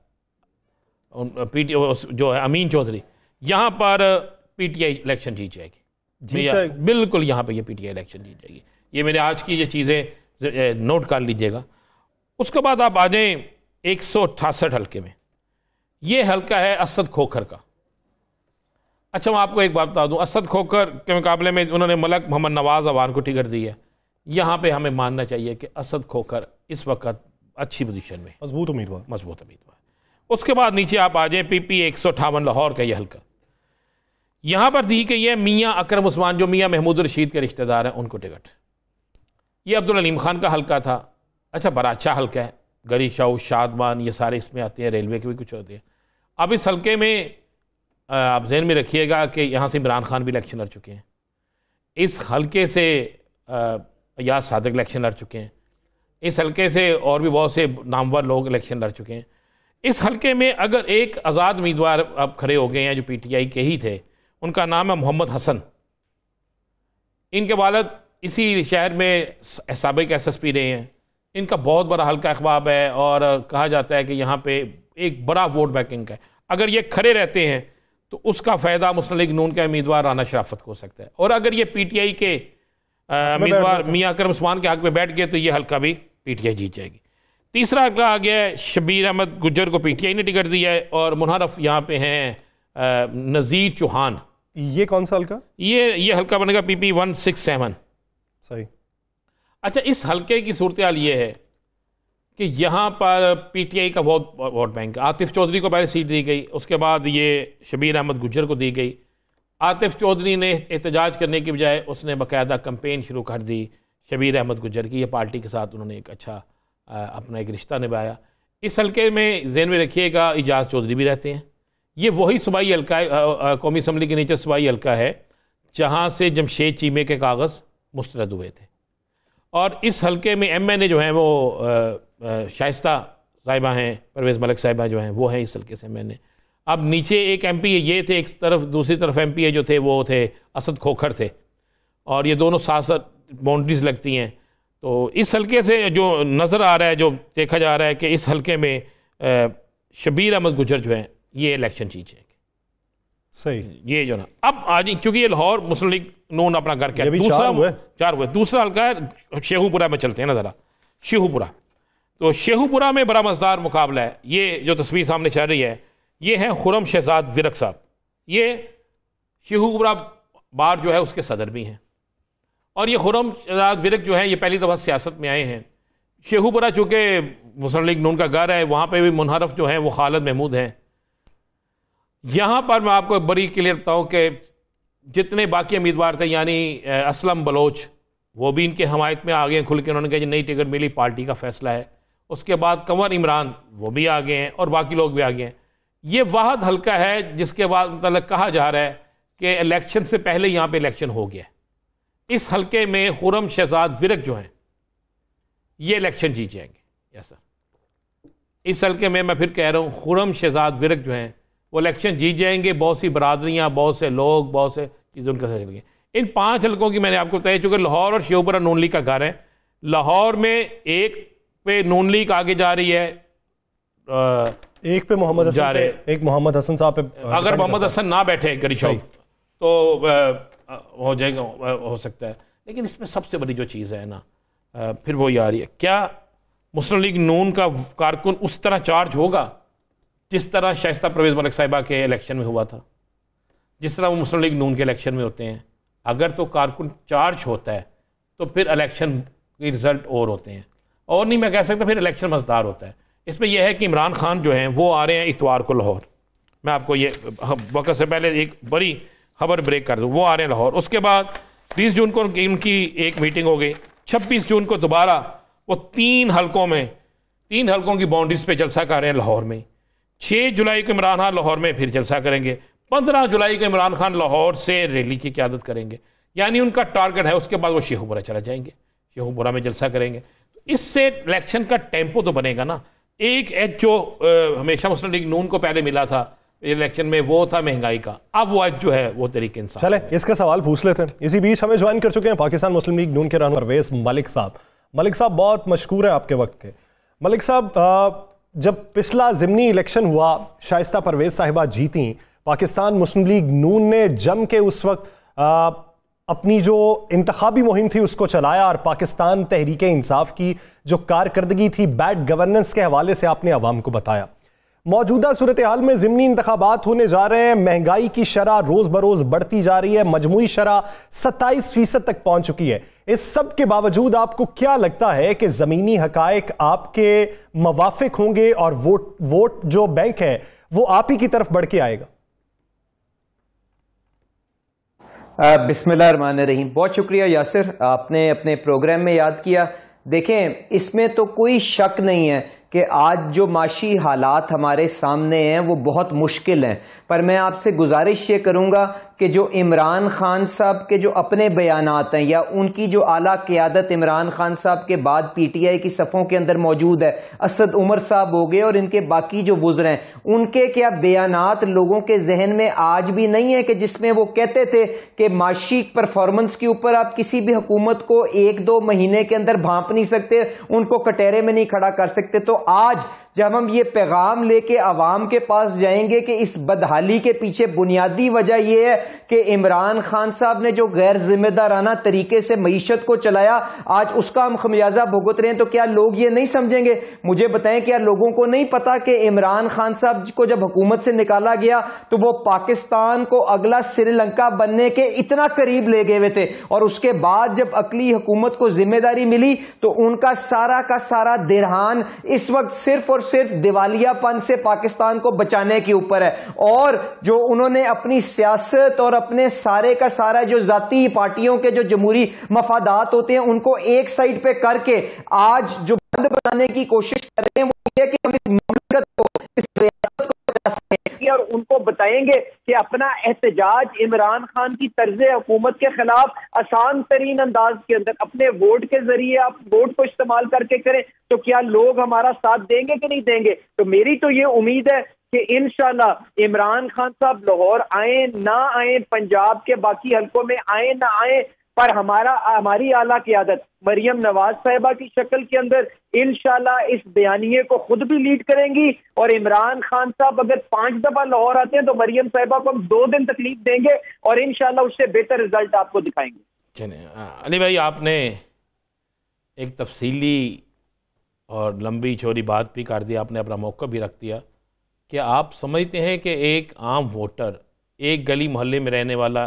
जो है अमीन चौधरी। यहाँ पर PTI इलेक्शन जीत जाएगी, बिल्कुल यहाँ पे ये PTI इलेक्शन जीत जाएगी। ये मेरे आज की ये चीज़ें नोट कर लीजिएगा। उसके बाद आप आ जाएँ 168 हल्के में। ये हल्का है असद खोखर का। अच्छा, मैं आपको एक बात बता दूं, असद खोखर के मुकाबले में उन्होंने मलक मोहम्मद नवाज अवान को टिकट दी है। यहाँ पे हमें मानना चाहिए कि असद खोखर इस वक्त अच्छी पोजीशन में, मजबूत उम्मीदवार। उसके बाद नीचे आप आ जाए PP 158 लाहौर का ये हल्का। यहाँ पर दी गई है मियाँ अकरम उस्मान, जो मियाँ महमूद रशीद के रिश्तेदार हैं, उनको टिकट। ये अब्दुल अलीम खान का हल्का था। अच्छा, बड़ा अच्छा हल्का है, गरी शाह शादमान ये सारे इसमें आते हैं, रेलवे के भी कुछ होते हैं। अब इस हल्के में आप जहन में रखिएगा कि यहाँ से इमरान खान भी इलेक्शन लड़ चुके हैं। इस हल्के से याद सादिक इलेक्शन लड़ चुके हैं। इस हल्के से और भी बहुत से नामवर लोग इलेक्शन लड़ चुके हैं। इस हल्के में अगर एक आज़ाद उम्मीदवार अब खड़े हो गए हैं जो PTI के ही थे, उनका नाम है मोहम्मद हसन। इनके वालिद इसी शहर में साबिक SSP रहे हैं। इनका बहुत बड़ा हल्का अखबाब है और कहा जाता है कि यहाँ पे एक बड़ा वोट बैंकिंग है। अगर ये खड़े रहते हैं तो उसका फ़ायदा मुस्लिम लीग नून के उम्मीदवार राना शराफत को हो सकता है। और अगर ये PTI के उम्मीदवार मियाँ अकरम उस्मान के हक में बैठ गए तो ये हल्का भी PTI जीत जाएगी। तीसरा हल्का आ गया है शबीर अहमद गुज्जर को PTI ने टिकट दिया है और मुनहरफ यहाँ पे हैं नज़ीर चौहान। ये कौन सा हल्का? ये हल्का बनेगा PP 167। सही। अच्छा, इस हल्के की सूरत हाल ये है कि यहाँ पर PTI का बहुत वोट बैंक। आतिफ चौधरी को पहले सीट दी गई, उसके बाद ये शबीर अहमद गुज्जर को दी गई। आतिफ चौधरी ने एहतजाज करने की बजाय उसने बाकायदा कैंपेन शुरू कर दी शबीर अहमद गुज्जर की। ये पार्टी के साथ उन्होंने एक अच्छा अपना एक रिश्ता निभाया। इस हल्के में ज़हन में रखिएगा इजाज़ चौधरी भी रहते हैं। ये वही सूबाई हल्का है, कौमी असम्बली के नीचे सूबाई हल्का है जहाँ से जमशेद चीमे के कागज़ मुस्तरद हुए थे। और इस हल्के में MNA जो हैं वो शाइस्ता साहिबा हैं, परवेज़ मलिक साहिबा जो हैं वो हैं इस हल्के से MNA। अब नीचे एक MP ये थे एक तरफ, दूसरी तरफ MP जो थे वो थे असद खोखर थे और ये दोनों साथ साथ बाउंड्रीज लगती हैं। तो इस हल्के से जो नज़र आ रहा है, जो देखा जा रहा है कि इस हल्के में शबीर अहमद गुज्जर जो हैं ये इलेक्शन जीत जाएंगे। सही। ये जो ना अब आज क्योंकि ये लाहौर मुस्लिम लीग नून अपना घर क्या चार हुए। दूसरा हल्का है शेखुपुरा में, चलते हैं ना ज़रा शेखुपुरा। तो शेखुपुरा में बड़ा मज़ेदार मुकाबला है। ये जो तस्वीर सामने चल रही है ये है खुरम शहजाद विरक साहब। ये शेखुपुरा बार जो है उसके सदर भी हैं और ये खुरम शहजाद विरक जो है ये पहली दफ़ा सियासत में आए हैं। शेखुपुरा चूँकि मुस्लिम लीग नून का घर है, वहाँ पे भी मुनहरफ जो हैं वो खालिद महमूद हैं। यहाँ पर मैं आपको बड़ी क्लियर बताऊँ कि जितने बाकी उम्मीदवार थे यानी असलम बलोच वो भी इनके हमायत में आ गए खुल के। उन्होंने कहा जी नई टिकट मिली, पार्टी का फैसला है। उसके बाद कंवर इमरान वो भी आ गए हैं और बाकी लोग भी आ गए हैं। ये वाहद हल्का है जिसके बाद मतलब कहा जा रहा है कि इलेक्शन से पहले यहाँ पे इलेक्शन हो गया। इस हल्के में खुरम शहजाद विरक जो हैं ये इलेक्शन जीत जाएंगे। यस सर, इस हल्के में मैं फिर कह रहा हूँ खुरम शहजाद विरक जो हैं वो इलेक्शन जीत जाएंगे। बहुत सी बरादरियाँ, बहुत से लोग, बहुत से चीज़ें उनका चल गए। इन 5 हल्कों की मैंने आपको बताया, चूँकि लाहौर और शेखुपुरा नून लीग का घर है। लाहौर में एक पे नून लीग आगे जा रही है, एक पे मोहम्मद हसन पे, एक मोहम्मद हसन साहब पे। अगर मोहम्मद हसन ना बैठे गरीशाह तो हो जाएगा, हो सकता है। लेकिन इसमें सबसे बड़ी जो चीज़ है ना फिर वो ये आ रही है, क्या मुस्लिम लीग नून का कारकुन उस तरह चार्ज होगा जिस तरह शाइस्ता परवेज़ मलिक साहिबा के इलेक्शन में हुआ था, जिस तरह वो मुस्लिम लीग नून के इलेक्शन में होते हैं। अगर तो कारकुन चार्ज होता है तो फिर इलेक्शन के रिज़ल्ट और होते हैं, और नहीं मैं कह सकता फिर इलेक्शन मज़ेदार होता है। इसमें यह है कि इमरान खान जो हैं वो आ रहे हैं इतवार को लाहौर। मैं आपको ये वक्त से पहले एक बड़ी खबर ब्रेक कर दूँ, वो आ रहे हैं लाहौर। उसके बाद 20 जून को उनकी एक मीटिंग हो गई। 26 जून को दोबारा वो 3 हल्कों की बाउंड्रीज पे जलसा कर रहे हैं लाहौर में। 6 जुलाई को इमरान खान लाहौर में फिर जलसा करेंगे। 15 जुलाई को इमरान खान लाहौर से रैली की क़यादत करेंगे, यानी उनका टारगेट है। उसके बाद वो शेखुपुरा चला जाएंगे, शेखुपुरा में जलसा करेंगे। इससे इलेक्शन का टेम्पो तो बनेगा ना। एक एज जो हमेशा मुस्लिम लीग नून को पहले मिला था इलेक्शन में, वो था महंगाई का, अब वो एज जो है वो तरीके इंसाफ। चले इसका सवाल पूछ लेते हैं। इसी बीच हमें ज्वाइन कर चुके हैं पाकिस्तान मुस्लिम लीग नून के रहनुमा परवेज मलिक साहब। मलिक साहब बहुत मशकूर है आपके वक्त के। मलिक साहब, जब पिछला ज़िमनी इलेक्शन हुआ, शाइस्ता परवेज साहिबा जीती, पाकिस्तान मुस्लिम लीग नून ने जम के उस वक्त अपनी जो इंतखाबी मुहिम थी उसको चलाया और पाकिस्तान तहरीक इंसाफ की जो कारकर्दगी थी बैड गवर्नेंस के हवाले से आपने अवाम को बताया। मौजूदा सूरत हाल में ज़िमनी इंतखाबात होने जा रहे हैं, महंगाई की शरह रोज़ बरोज़ बढ़ती जा रही है, मजमूई शरह 27% तक पहुंच चुकी है। इस सब के बावजूद आपको क्या लगता है कि ज़मीनी हकायक आपके मवाफिक होंगे और वोट जो बैंक है वो आप ही की तरफ बढ़ के आएगा? बिस्मिल्लाहिर्रहमानिर्रहीम। बहुत शुक्रिया यासिर, आपने अपने प्रोग्राम में याद किया। देखें, इसमें तो कोई शक नहीं है कि आज जो माशी हालात हमारे सामने हैं वो बहुत मुश्किल हैं, पर मैं आपसे गुजारिश ये करूंगा कि जो इमरान खान साहब के जो अपने बयानात हैं या उनकी जो आला क़यादत इमरान खान साहब के बाद पीटीआई की सफ़ों के अंदर मौजूद है, असद उमर साहब हो गए और इनके बाकी जो वुज़र हैं, उनके क्या बयानात लोगों के जहन में आज भी नहीं है कि जिसमें वो कहते थे कि माशी परफॉर्मेंस के ऊपर आप किसी भी हुकूमत को 1-2 महीने के अंदर भांप नहीं सकते, उनको कटहरे में नहीं खड़ा कर सकते। तो आज जब हम ये पैगाम लेके आवाम के पास जाएंगे कि इस बदहाली के पीछे बुनियादी वजह यह है कि इमरान खान साहब ने जो गैर जिम्मेदाराना तरीके से मईशत को चलाया, आज उसका हम खमियाजा भुगत रहे हैं, तो क्या लोग ये नहीं समझेंगे? मुझे बताएं, क्या लोगों को नहीं पता कि इमरान खान साहब को जब हुकूमत से निकाला गया तो वो पाकिस्तान को अगला श्रीलंका बनने के इतना करीब ले गए हुए थे, और उसके बाद जब अगली हुकूमत को जिम्मेदारी मिली तो उनका सारा का सारा दिरहान इस वक्त सिर्फ और सिर्फ दिवालियापन से पाकिस्तान को बचाने के ऊपर है। और जो उन्होंने अपनी सियासत और अपने सारे का सारा जो जाती पार्टियों के जो जमहूरी मफादात होते हैं उनको एक साइड पे करके आज जो बंद बनाने की कोशिश कर रहे हैं वो ये कि हम इस मुल्क को, इस रियासत को बचा सकें, और उनको बताएंगे कि अपना एहतजाज इमरान खान की तर्ज हुकूमत के खिलाफ आसान तरीन अंदाज के अंदर अपने वोट के जरिए आप वोट को इस्तेमाल करके करें, तो क्या लोग हमारा साथ देंगे कि नहीं देंगे? तो मेरी तो ये उम्मीद है कि इंशाल्लाह इमरान खान साहब लाहौर आए ना आए, पंजाब के बाकी हलकों में आए ना आए, पर हमारी आला क़यादत मरियम नवाज साहिबा की शक्ल के अंदर इंशाल्लाह इस बयानिए को खुद भी लीड करेंगी। और इमरान खान साहब अगर 5 दफा लाहौर आते हैं तो मरियम साहिबा को हम 2 दिन तकलीफ देंगे और इंशाल्लाह उससे बेहतर रिजल्ट आपको दिखाएंगे। चलिए अली भाई, आपने एक तफसीली और लंबी चौड़ी बात भी कर दी, आपने अपना मौका भी रख दिया कि आप समझते हैं कि एक आम वोटर, एक गली मोहल्ले में रहने वाला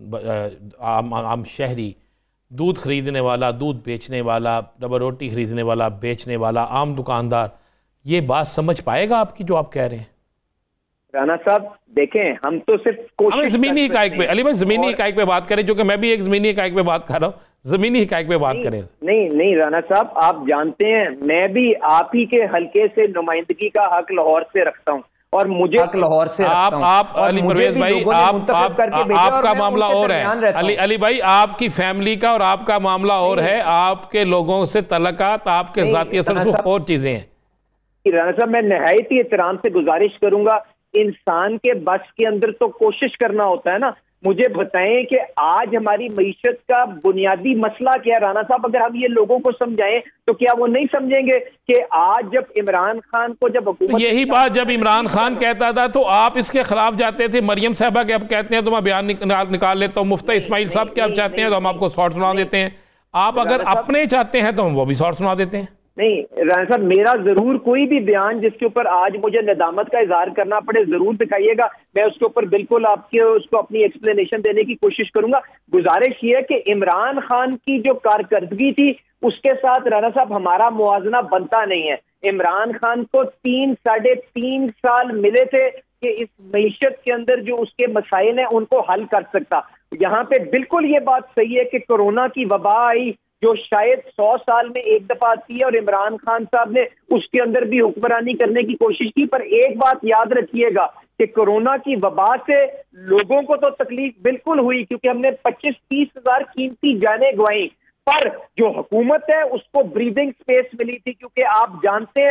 आम शहरी, दूध खरीदने वाला, दूध बेचने वाला, डबल रोटी खरीदने वाला, बेचने वाला, आम दुकानदार, ये बात समझ पाएगा आपकी जो आप कह रहे हैं? राना साहब देखें, हम तो सिर्फ कोशिश ज़मीनी इकाई पे, अली भाई ज़मीनी इकाई पे बात करें, जो कि मैं भी एक ज़मीनी इकाई पे बात कर रहा हूँ, ज़मीनी इकाई पे बात करें। नहीं राना साहब, आप जानते हैं मैं भी आप ही के हल्के से नुमाइंदगी का हक लाहौर से रखता हूँ और मुझे लाहौर से आप अली परवेज भाई, आपका मामला और है, अली भाई आपकी फैमिली का और आपका मामला और है, आपके लोगों से तलकात, आपके जाती असर और चीजें हैं। राना साहब, मैं नहायत ही एहतराम से गुजारिश करूंगा, इंसान के बस के अंदर तो कोशिश करना होता है ना। मुझे बताएं कि आज हमारी मईशत का बुनियादी मसला क्या है राना साहब? अगर हम ये लोगों को समझाएं तो क्या वो नहीं समझेंगे कि आज जब इमरान खान को जब हुकूमत, यही बात जब इमरान खान कहता था तो आप इसके खिलाफ जाते थे। मरियम साहबा के अब कहते हैं तो मैं बयान निकाल लेता हूँ, मुफ्ती इस्माइल साहब के आप चाहते हैं तो हम आपको शॉर्ट सुना देते हैं, आप अगर अपने चाहते हैं तो हम वो भी शॉर्ट सुना देते हैं। नहीं राना साहब, मेरा जरूर कोई भी बयान जिसके ऊपर आज मुझे नदामत का इजहार करना पड़े जरूर दिखाइएगा, मैं उसके ऊपर बिल्कुल आपके उसको अपनी एक्सप्लेनेशन देने की कोशिश करूंगा। गुजारिश ये है कि इमरान खान की जो कारकर्दगी थी उसके साथ राना साहब हमारा मुआवजा बनता नहीं है। इमरान खान को 3-3.5 साल मिले थे कि इस मईशत के अंदर जो उसके मसाइल हैं उनको हल कर सकता। यहाँ पे बिल्कुल ये बात सही है कि कोरोना की वबा आई जो शायद 100 साल में एक दफा आती है और इमरान खान साहब ने उसके अंदर भी हुक्मरानी करने की कोशिश की, पर एक बात याद रखिएगा कि कोरोना की वबा से लोगों को तो तकलीफ बिल्कुल हुई क्योंकि हमने 25-30 हजार कीमती जानें गंवाई, पर जो हुकूमत है उसको ब्रीदिंग स्पेस मिली थी, क्योंकि आप जानते हैं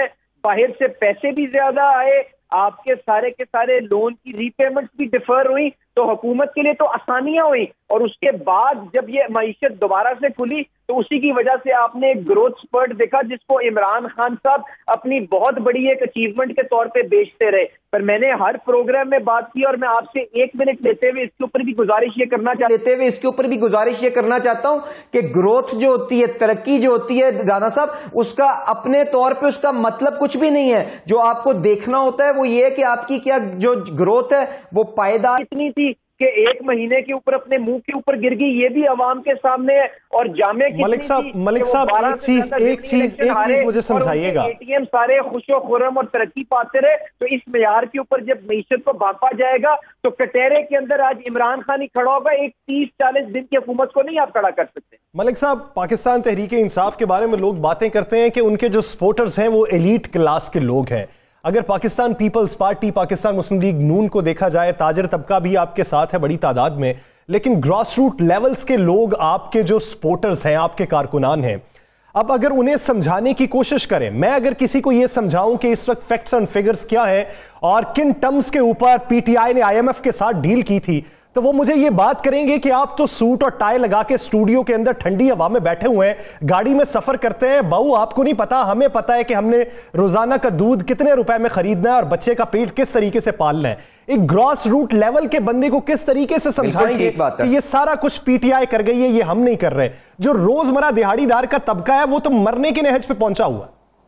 बाहर से पैसे भी ज्यादा आए, आपके सारे के सारे लोन की रीपेमेंट्स भी डिफर हुई, तो हुकूमत के लिए तो आसानियां हुई। और उसके बाद जब ये मईशत दोबारा से खुली तो उसी की वजह से आपने एक ग्रोथ स्पर्ट देखा, जिसको इमरान खान साहब अपनी बहुत बड़ी एक अचीवमेंट के तौर पे बेचते रहे। पर मैंने हर प्रोग्राम में बात की और मैं आपसे 1 मिनट लेते हुए इसके ऊपर भी गुजारिश ये करना चाहता हूं कि ग्रोथ जो होती है, तरक्की जो होती है राना साहब, उसका अपने तौर पे उसका मतलब कुछ भी नहीं है। जो आपको देखना होता है वो ये है कि आपकी क्या जो ग्रोथ है वो पायदार इतनी थी कि 1 महीने के ऊपर अपने मुंह के ऊपर गिर गई, ये भी अवाम के सामने है। और जामे मलिक साहब एक चीज मुझे समझाइएगा, एटीएम सारे खुशो खुरम और तरक्की पाते रहे, तो इस मेयार के ऊपर जब मईशत को बांटा जाएगा तो कटहरे के अंदर आज इमरान खान ही खड़ा होगा, एक 30-40 दिन की हुकूमत को नहीं आप खड़ा कर सकते। मलिक साहब, पाकिस्तान तहरीक इंसाफ के बारे में लोग बातें करते हैं कि उनके जो सपोर्टर्स हैं वो एलीट क्लास के लोग हैं। अगर Pakistan Peoples Party, Pakistan Muslim League Noon को देखा जाए, ताजर तबका भी आपके साथ है बड़ी तादाद में, लेकिन ग्रास रूट लेवल्स के लोग आपके जो सपोर्टर्स हैं, आपके कारकुनान हैं, अब अगर उन्हें समझाने की कोशिश करें, मैं अगर किसी को यह समझाऊं कि इस वक्त फैक्ट्स एंड फिगर्स क्या है और किन टर्म्स के ऊपर पीटीआई ने आईएमएफ के साथ डील की थी, तो वो मुझे ये बात करेंगे कि आप तो सूट और टाई लगा के स्टूडियो के अंदर ठंडी हवा में बैठे हुए हैं, गाड़ी में सफर करते हैं, बहू आपको नहीं पता, हमें पता है कि हमने रोजाना का दूध कितने रुपए में खरीदना है और बच्चे का पेट किस तरीके से पालना है। एक ग्रॉस रूट लेवल के बंदे को किस तरीके से समझाएंगे कि ये सारा कुछ पीटीआई कर गई है, ये हम नहीं कर रहे। जो रोजमर्रा दिहाड़ीदार का तबका है वो तो मरने के नहज पे पहुंचा हुआ।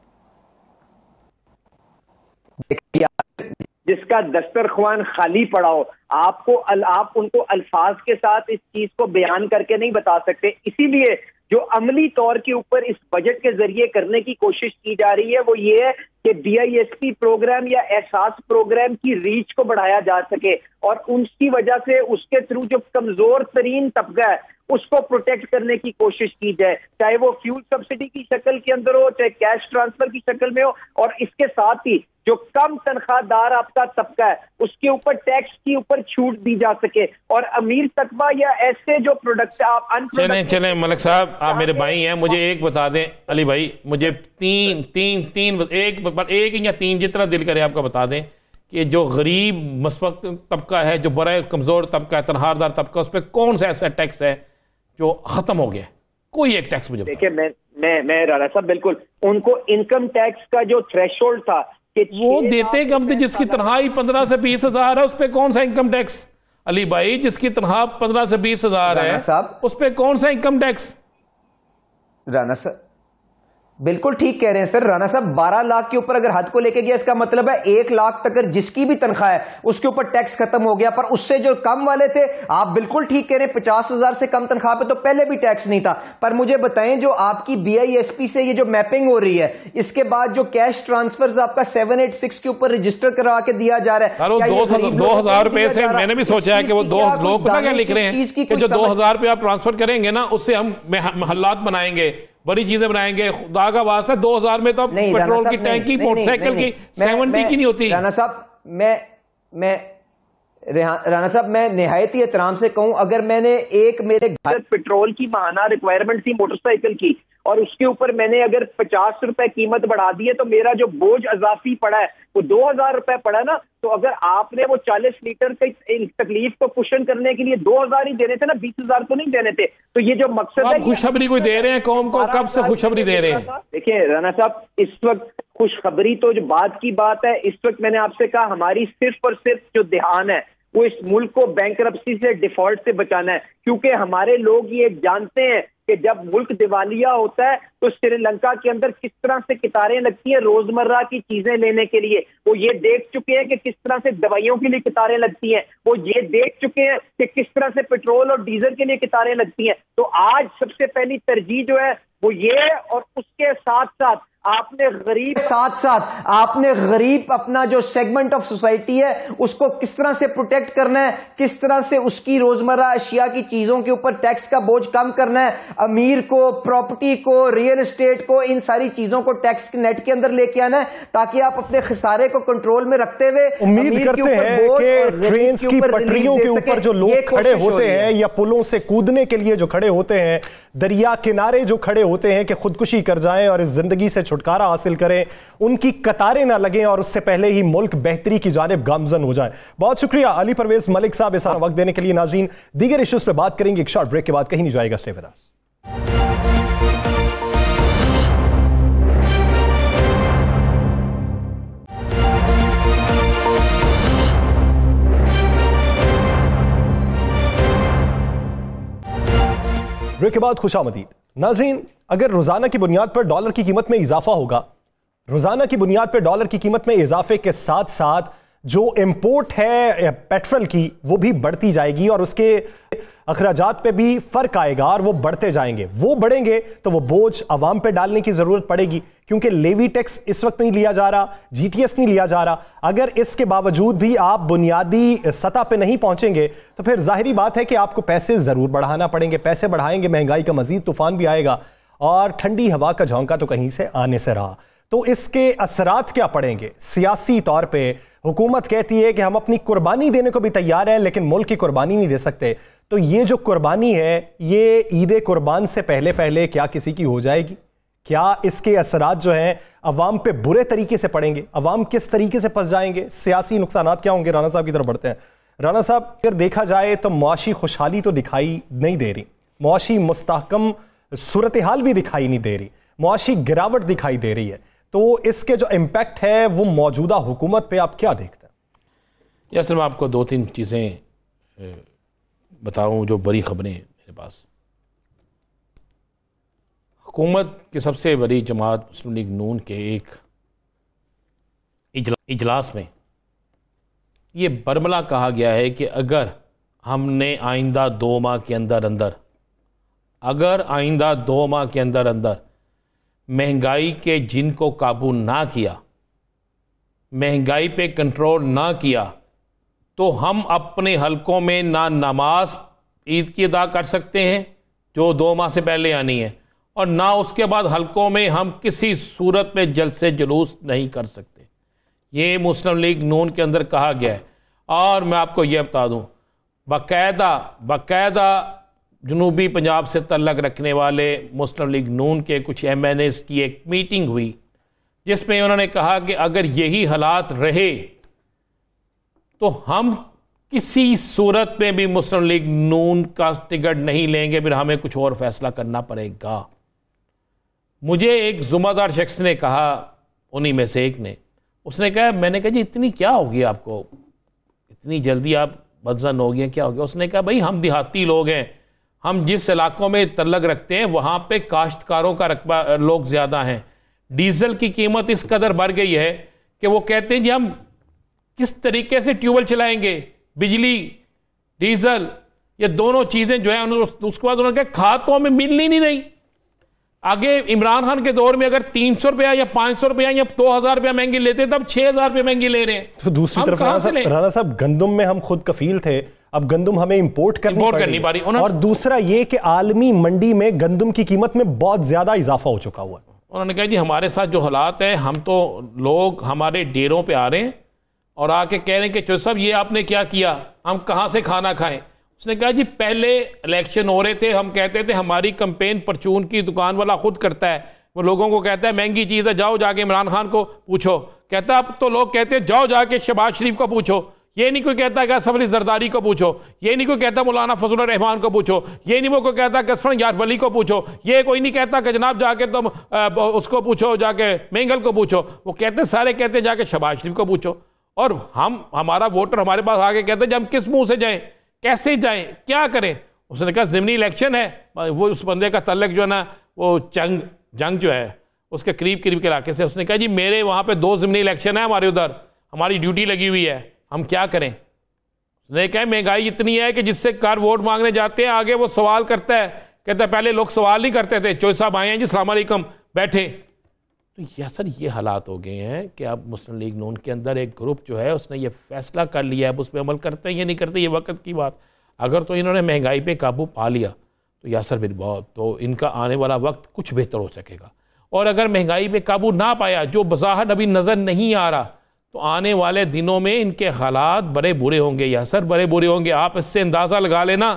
जिसका दस्तरख्वान खाली पड़ा हो, आप उनको अल्फाज के साथ इस चीज को बयान करके नहीं बता सकते। इसीलिए जो अमली तौर के ऊपर इस बजट के जरिए करने की कोशिश की जा रही है वो ये है कि बीआईएसपी प्रोग्राम या एहसास प्रोग्राम की रीच को बढ़ाया जा सके और उसकी वजह से उसके थ्रू जो कमजोर तरीन तबका है उसको प्रोटेक्ट करने की कोशिश की जाए, चाहे वो फ्यूल सब्सिडी की शक्ल के अंदर हो, चाहे कैश ट्रांसफर की शक्ल में हो। और इसके साथ ही जो कम तनख्वाहदार आपका तबका है उसके ऊपर टैक्स की ऊपर छूट दी जा सके और अमीर तबका या ऐसे जो प्रोडक्ट आप चलें मलिक साहब, आप मेरे भाई हैं, मुझे एक बता दें अली भाई, मुझे एक या तीन जितना दिल करे आपका बता दें कि जो गरीब मसबक तबका है, जो बड़ा कमजोर तबका है, तनख्वाहदार तबका, उस पर कौन सा ऐसा टैक्स है जो खत्म हो गया? कोई एक टैक्स मुझे देखिए, मैं राणा साहब बिल्कुल उनको इनकम टैक्स का जो थ्रेशोल्ड था वो देते कम थे, जिसकी तनख्वाह 15 से 20 हजार है उस पर कौन सा इनकम टैक्स? अली भाई, जिसकी तनख्वाह 15 से 20 हजार है उस पर कौन सा इनकम टैक्स? राणा साहब बिल्कुल ठीक कह रहे हैं सर। राणा साहब 12 लाख के ऊपर अगर हद को लेके गया, इसका मतलब है 1 लाख तक अगर जिसकी भी तनख्वाह है उसके ऊपर टैक्स खत्म हो गया। पर उससे जो कम वाले थे, आप बिल्कुल ठीक कह रहे हैं, 50,000 से कम तनख्वाह पे तो पहले भी टैक्स नहीं था। पर मुझे बताएं, जो आपकी बीआईएसपी से ये जो मैपिंग हो रही है, इसके बाद जो कैश ट्रांसफर आपका 786 के ऊपर रजिस्टर करवा के दिया जा रहा है, 2,000 रुपए से मैंने भी सोचा है कि वो लोग पता क्या लिख रहे हैं कि जो 2,000 रुपए आप ट्रांसफर करेंगे ना, उससे हम महल्लात बनाएंगे, बड़ी चीजें बनाएंगे। खुदा का वास्ता 2000 में तो पेट्रोल की टैंकी, मोटरसाइकिल की 70 की नहीं होती। राणा साहब मैं निहायत ही एहतराम से कहूं, अगर मैंने मेरे घर पेट्रोल की माहाना रिक्वायरमेंट थी मोटरसाइकिल की और उसके ऊपर मैंने अगर 50 रुपए कीमत बढ़ा दी है तो मेरा जो बोझ अजाफी पड़ा है वो 2000 रुपए पड़ा ना। तो अगर आपने वो 40 लीटर की तकलीफ को कुशन करने के लिए 2000 ही देने थे ना, 20,000 तो नहीं देने थे। तो ये जो मकसद है, खुशखबरी कोई दे रहे हैं कौम को, कब से खुशखबरी दे रहे हैं? देखिए राणा साहब, इस वक्त खुशखबरी तो जो बात की बात है, इस वक्त मैंने आपसे कहा हमारी सिर्फ और सिर्फ जो ध्यान है वो इस मुल्क को बैंकरप्सी से, डिफॉल्ट से बचाना है। क्योंकि हमारे लोग ये जानते हैं कि जब मुल्क दिवालिया होता है तो श्रीलंका के अंदर किस तरह से कितारें लगती हैं रोजमर्रा की चीजें लेने के लिए। वो ये देख चुके हैं कि किस तरह से दवाइयों के लिए कितारें लगती हैं, वो ये देख चुके हैं कि किस तरह से पेट्रोल और डीजल के लिए कितारें लगती हैं। तो आज सबसे पहली तरजीह जो है वो ये है, और उसके साथ साथ आपने गरीब अपना जो सेगमेंट ऑफ सोसाइटी है उसको किस तरह से प्रोटेक्ट करना है, किस तरह से उसकी रोजमर्रा अशिया की चीजों के ऊपर टैक्स का बोझ कम करना है। अमीर को, प्रॉपर्टी को, रियल एस्टेट को, इन सारी चीजों को टैक्स के नेट के अंदर लेके आना है ताकि आप अपने खसारे को कंट्रोल में रखते हुए उम्मीद करते हैं कि ट्रेन की पटरियों के ऊपर जो लोग खड़े होते हैं या पुलों से कूदने के लिए जो खड़े होते हैं, दरिया किनारे जो खड़े होते हैं कि खुदकुशी कर जाएं और इस जिंदगी से छुटकारा हासिल करें, उनकी कतारें ना लगें और उससे पहले ही मुल्क बेहतरी की जानिब गामजन हो जाए। बहुत शुक्रिया अली परवेज मलिक साहब इस वक्त देने के लिए। नाज़रीन, दीगर इश्यूज पे बात करेंगे एक शॉर्ट ब्रेक के बाद, कहीं नहीं जाएगा, स्टे विद अस। ब्रेक के बाद खुशामदीद। नाज़रीन, अगर रोजाना की बुनियाद पर डॉलर की कीमत में इजाफा होगा, रोजाना की बुनियाद पर डॉलर की कीमत में इजाफे के साथ साथ जो इंपोर्ट है पेट्रोल की वो भी बढ़ती जाएगी और उसके अखराजात पे भी फर्क आएगा और वो बढ़ते जाएंगे। वो बढ़ेंगे तो वो बोझ अवाम पे डालने की जरूरत पड़ेगी, क्योंकि लेवी टैक्स इस वक्त नहीं लिया जा रहा, जीटीएस नहीं लिया जा रहा। अगर इसके बावजूद भी आप बुनियादी सतह पे नहीं पहुंचेंगे तो फिर जाहिरी बात है कि आपको पैसे जरूर बढ़ाना पड़ेंगे। पैसे बढ़ाएंगे, महंगाई का मजीद तूफान भी आएगा और ठंडी हवा का झोंका तो कहीं से आने से रहा। तो इसके असरात क्या पड़ेंगे सियासी तौर पे? हुकूमत कहती है कि हम अपनी कुर्बानी देने को भी तैयार हैं, लेकिन मुल्क की कुर्बानी नहीं दे सकते। तो ये जो कुर्बानी है, ये ईद कुर्बान से पहले पहले क्या किसी की हो जाएगी? क्या इसके असरात जो हैं अवाम पे बुरे तरीके से पड़ेंगे? अवाम किस तरीके से फंस जाएंगे? सियासी नुकसानात क्या होंगे? राना साहब की तरफ बढ़ते हैं। राना साहब, अगर देखा जाए तो मुआशी खुशहाली तो दिखाई नहीं दे रही, मुआशी मुस्तहकम सूरत हाल भी दिखाई नहीं दे रही, मुआशी गिरावट दिखाई दे रही है। तो इसके जो इम्पैक्ट है वो मौजूदा हुकूमत पे आप क्या देखते हैं? यासर, मैं आपको दो तीन चीज़ें बताऊं जो बड़ी खबरें हैं मेरे पास। हुकूमत की सबसे बड़ी जमात मुस्लिम लीग नून के एक इजलास में ये बरमला कहा गया है कि अगर हमने आइंदा 2 माह के अंदर अंदर महंगाई के जिनको काबू ना किया, महंगाई पे कंट्रोल ना किया, तो हम अपने हलकों में ना नमाज ईद की अदा कर सकते हैं जो 2 माह से पहले आनी है, और ना उसके बाद हलकों में हम किसी सूरत में जलसे जुलूस नहीं कर सकते। ये मुस्लिम लीग नून के अंदर कहा गया है। और मैं आपको ये बता दूं, बाकायदा जनूबी पंजाब से तल्लक रखने वाले मुस्लिम लीग नून के कुछ MNAs की एक मीटिंग हुई जिसमें उन्होंने कहा कि अगर यही हालात रहे तो हम किसी सूरत में भी मुस्लिम लीग नून का टिकट नहीं लेंगे, फिर हमें कुछ और फैसला करना पड़ेगा। मुझे एक जुम्मेदार शख्स ने कहा, उन्हीं में से एक ने, उसने कहा, मैंने कहा जी इतनी क्या होगी आपको, इतनी जल्दी आप बदजन हो गए, क्या हो गया? उसने कहा भाई हम देहाती लोग हैं, हम जिस इलाकों में तल्लक रखते हैं वहाँ पे काश्तकारों का रकबा लोग ज़्यादा हैं। डीजल की कीमत इस कदर बढ़ गई है कि वो कहते हैं जी हम किस तरीके से ट्यूबवेल चलाएंगे, बिजली डीजल ये दोनों चीज़ें जो है। उसके बाद उन्होंने कहा खातों में मिलनी नहीं रही। आगे इमरान खान के दौर में अगर 300 रुपया या 500 रुपया या 2000 रुपया महंगी लेते तब 6000 रुपये महंगी ले रहे हैं। तो दूसरी तरफ राना साहब गंदम में हम खुद कफील थे, अब गंदम हमें इंपोर्ट करनी पड़ी। और दूसरा ये कि आलमी मंडी में गंदम की कीमत में बहुत ज्यादा इजाफा हो चुका हुआ है। उन्होंने कहा जी हमारे साथ जो हालात है, हम तो लोग हमारे डेरों पे आ रहे हैं और आके कह रहे हैं कि चो साहब ये आपने क्या किया, हम कहाँ से खाना खाएं। उसने कहा जी पहले इलेक्शन हो रहे थे, हम कहते थे हमारी कंपेन परचून की दुकान वाला खुद करता है, वो लोगों को कहता है महंगी चीज़ है, जाओ जाके इमरान खान को पूछो। कहता अब तो लोग कहते हैं जाओ जाके शहबाज शरीफ को पूछो। ये नहीं कोई कहता कि सबरी जरदारी को पूछो, ये नहीं कोई कहता मौलाना फजल रहमान को पूछो, ये नहीं वो कोई कहता कसफन यार वली को पूछो, ये कोई नहीं कहता कि जनाब जाके तुम उसको पूछो, जाके मेंगल को पूछो। वो कहते सारे कहते जाके शहबाज शरीफ को पूछो। और हम हमारा वोटर हमारे पास आके कहते हैं हम किस मुंह से जाएं, कैसे जाएं, क्या करें। उसने कहा ज़िमनी इलेक्शन है, वो उस बंदे का तल्लक जो है ना वो जंग जो है उसके करीब के इलाके से। उसने कहा जी मेरे वहाँ पे 2 ज़िमनी इलेक्शन है हमारे उधर, हमारी ड्यूटी लगी हुई है, हम क्या करें। उसने कहा महंगाई इतनी है कि जिससे कार वोट मांगने जाते हैं आगे वो सवाल करता है, कहता है पहले लोग सवाल नहीं करते थे, चौधरी साहब आए हैं जी अस्सलाम वालेकुम बैठे। तो यह सर ये हालात हो गए हैं कि अब मुस्लिम लीग नून के अंदर एक ग्रुप जो है उसने ये फैसला कर लिया है, अब उस पर अमल करते हैं या नहीं करते ये वक्त की बात। अगर तो इन्होंने महंगाई पे काबू पा लिया तो यासर फिर बहुत, तो इनका आने वाला वक्त कुछ बेहतर हो सकेगा। और अगर महंगाई पे काबू ना पाया, जो बज़ाहिर अभी नज़र नहीं आ रहा, तो आने वाले दिनों में इनके हालात बड़े बुरे होंगे यासर, बड़े बुरे होंगे। आप इससे अंदाज़ा लगा लेना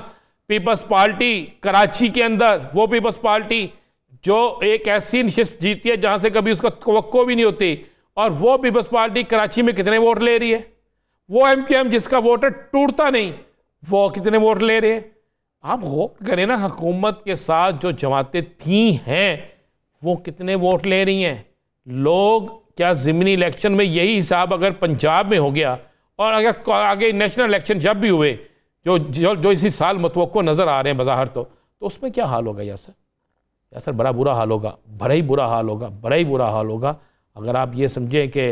पीपल्स पार्टी कराची के अंदर, वो पीपल्स पार्टी जो एक ऐसी नशिस्त जीती है जहाँ से कभी उसका तवक्को भी नहीं होती, और वो पीपल्स पार्टी कराची में कितने वोट ले रही है? वो MQM जिसका वोटर टूटता नहीं, वो कितने वोट ले रहे हैं? आप गौर करें ना, हुकूमत के साथ जो जमातें थी हैं वो कितने वोट ले रही हैं? लोग क्या ज़िमनी इलेक्शन में यही हिसाब अगर पंजाब में हो गया, और अगर आगे नेशनल इलेक्शन जब भी हुए जो इसी साल मतवक्को नज़र आ रहे हैं बज़ाहिर, तो उसमें क्या हाल होगा यासर? यासर बड़ा बुरा हाल होगा, बड़ा ही बुरा हाल होगा, बड़ा ही बुरा हाल होगा। अगर आप ये समझें कि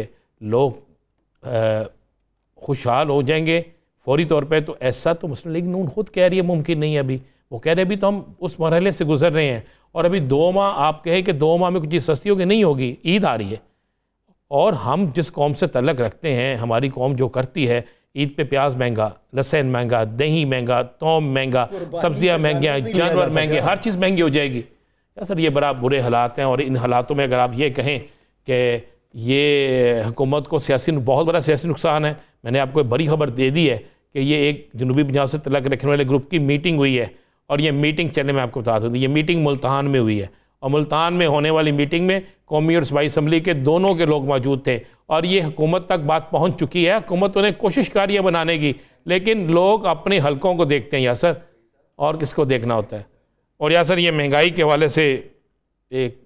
लोग खुशहाल हो जाएंगे फौरी तौर पे, तो ऐसा तो मुस्लिम लीग नून खुद कह रही है मुमकिन नहीं है। अभी वो कह रहे हैं अभी तो हम उस मरहले से गुजर रहे हैं, और अभी 2 माह आप कहें कि 2 माह में कुछ चीज़ सस्ती होगी, नहीं होगी। ईद आ रही है, और हम जिस कौम से तल्लक रखते हैं, हमारी कौम जो करती है, ईद पे प्याज महंगा, लहसुन महंगा, दही महंगा, तोम महंगा, सब्जियां महंगी, जानवर महंगे, हर चीज़ महंगी हो जाएगी। या सर ये बड़ा बुरे हालात हैं, और इन हालातों में अगर आप ये कहें कि ये हुकूमत को बहुत बड़ा सियासी नुकसान है। मैंने आपको एक बड़ी खबर दे दी है कि ये एक जनूबी पंजाब से तल्लक रखने वाले ग्रुप की मीटिंग हुई है, और ये मीटिंग चलने में आपको बता दूँ, ये मीटिंग मुल्तान में हुई है, और मुल्तान में होने वाली मीटिंग में कौमी और सूबाई असम्बली के दोनों के लोग मौजूद थे, और ये हुकूमत तक बात पहुंच चुकी है। हुकूमत उन्हें कोशिश कर रही है बनाने की, लेकिन लोग अपने हलकों को देखते हैं यासर, और किसको देखना होता है। और यासर ये महंगाई के हवाले से एक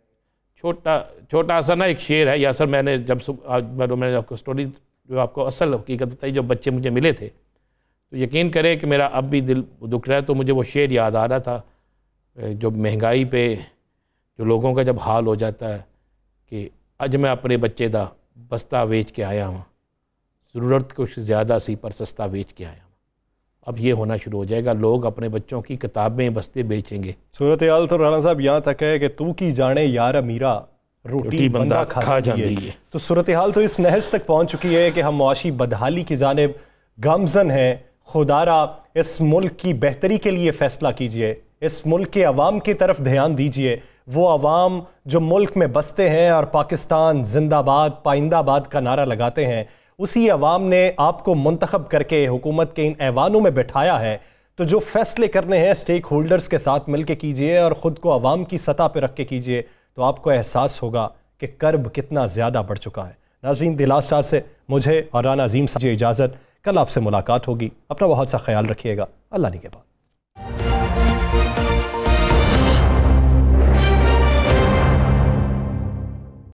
छोटा सा ना एक शेर है यासर, मैंने मैंने आपको स्टोरी जो आपको असल हकीकत बताई, जब बच्चे मुझे मिले थे, तो यकीन करें कि मेरा अब भी दिल दुख रहा है। तो मुझे वो शेर याद आ रहा था, जो महंगाई पे जो लोगों का जब हाल हो जाता है कि अज मैं अपने बच्चे दा बस्ता वेच के आया हूँ, ज़रूरत कुछ ज़्यादा सी पर सस्ता बेच के आया हूँ। अब ये होना शुरू हो जाएगा, लोग अपने बच्चों की किताबें बस्ते बेचेंगे। सूरत हाल तो राना साहब यहाँ तक है कि तू की जाने यार मीरा रोटी बंदा खा जाती है। तो सूरत हाल तो इस नहज तक पहुँच चुकी है कि हम मुआशी बदहाली की जानिब गामजन हैं। खुदारा इस मुल्क की बेहतरी के लिए फ़ैसला कीजिए, इस मुल्क के अवाम की तरफ ध्यान दीजिए, वो अवाम जो मुल्क में बसते हैं और पाकिस्तान जिंदाबाद पाइंदाबाद का नारा लगाते हैं, उसी अवाम ने आपको मुंतखब करके हुकूमत के इन ऐवानों में बिठाया है। तो जो फैसले करने हैं स्टेक होल्डर्स के साथ मिल के कीजिए, और ख़ुद को अवाम की सतह पर रख के कीजिए, तो आपको एहसास होगा कि कर्ब कितना ज़्यादा बढ़ चुका है। नाज़रीन, द लास्ट स्टार से मुझे और राना अजीम साहब इजाज़त। कल आपसे मुलाकात होगी। अपना बहुत सा ख्याल रखिएगा। अल्लाह निगहबान।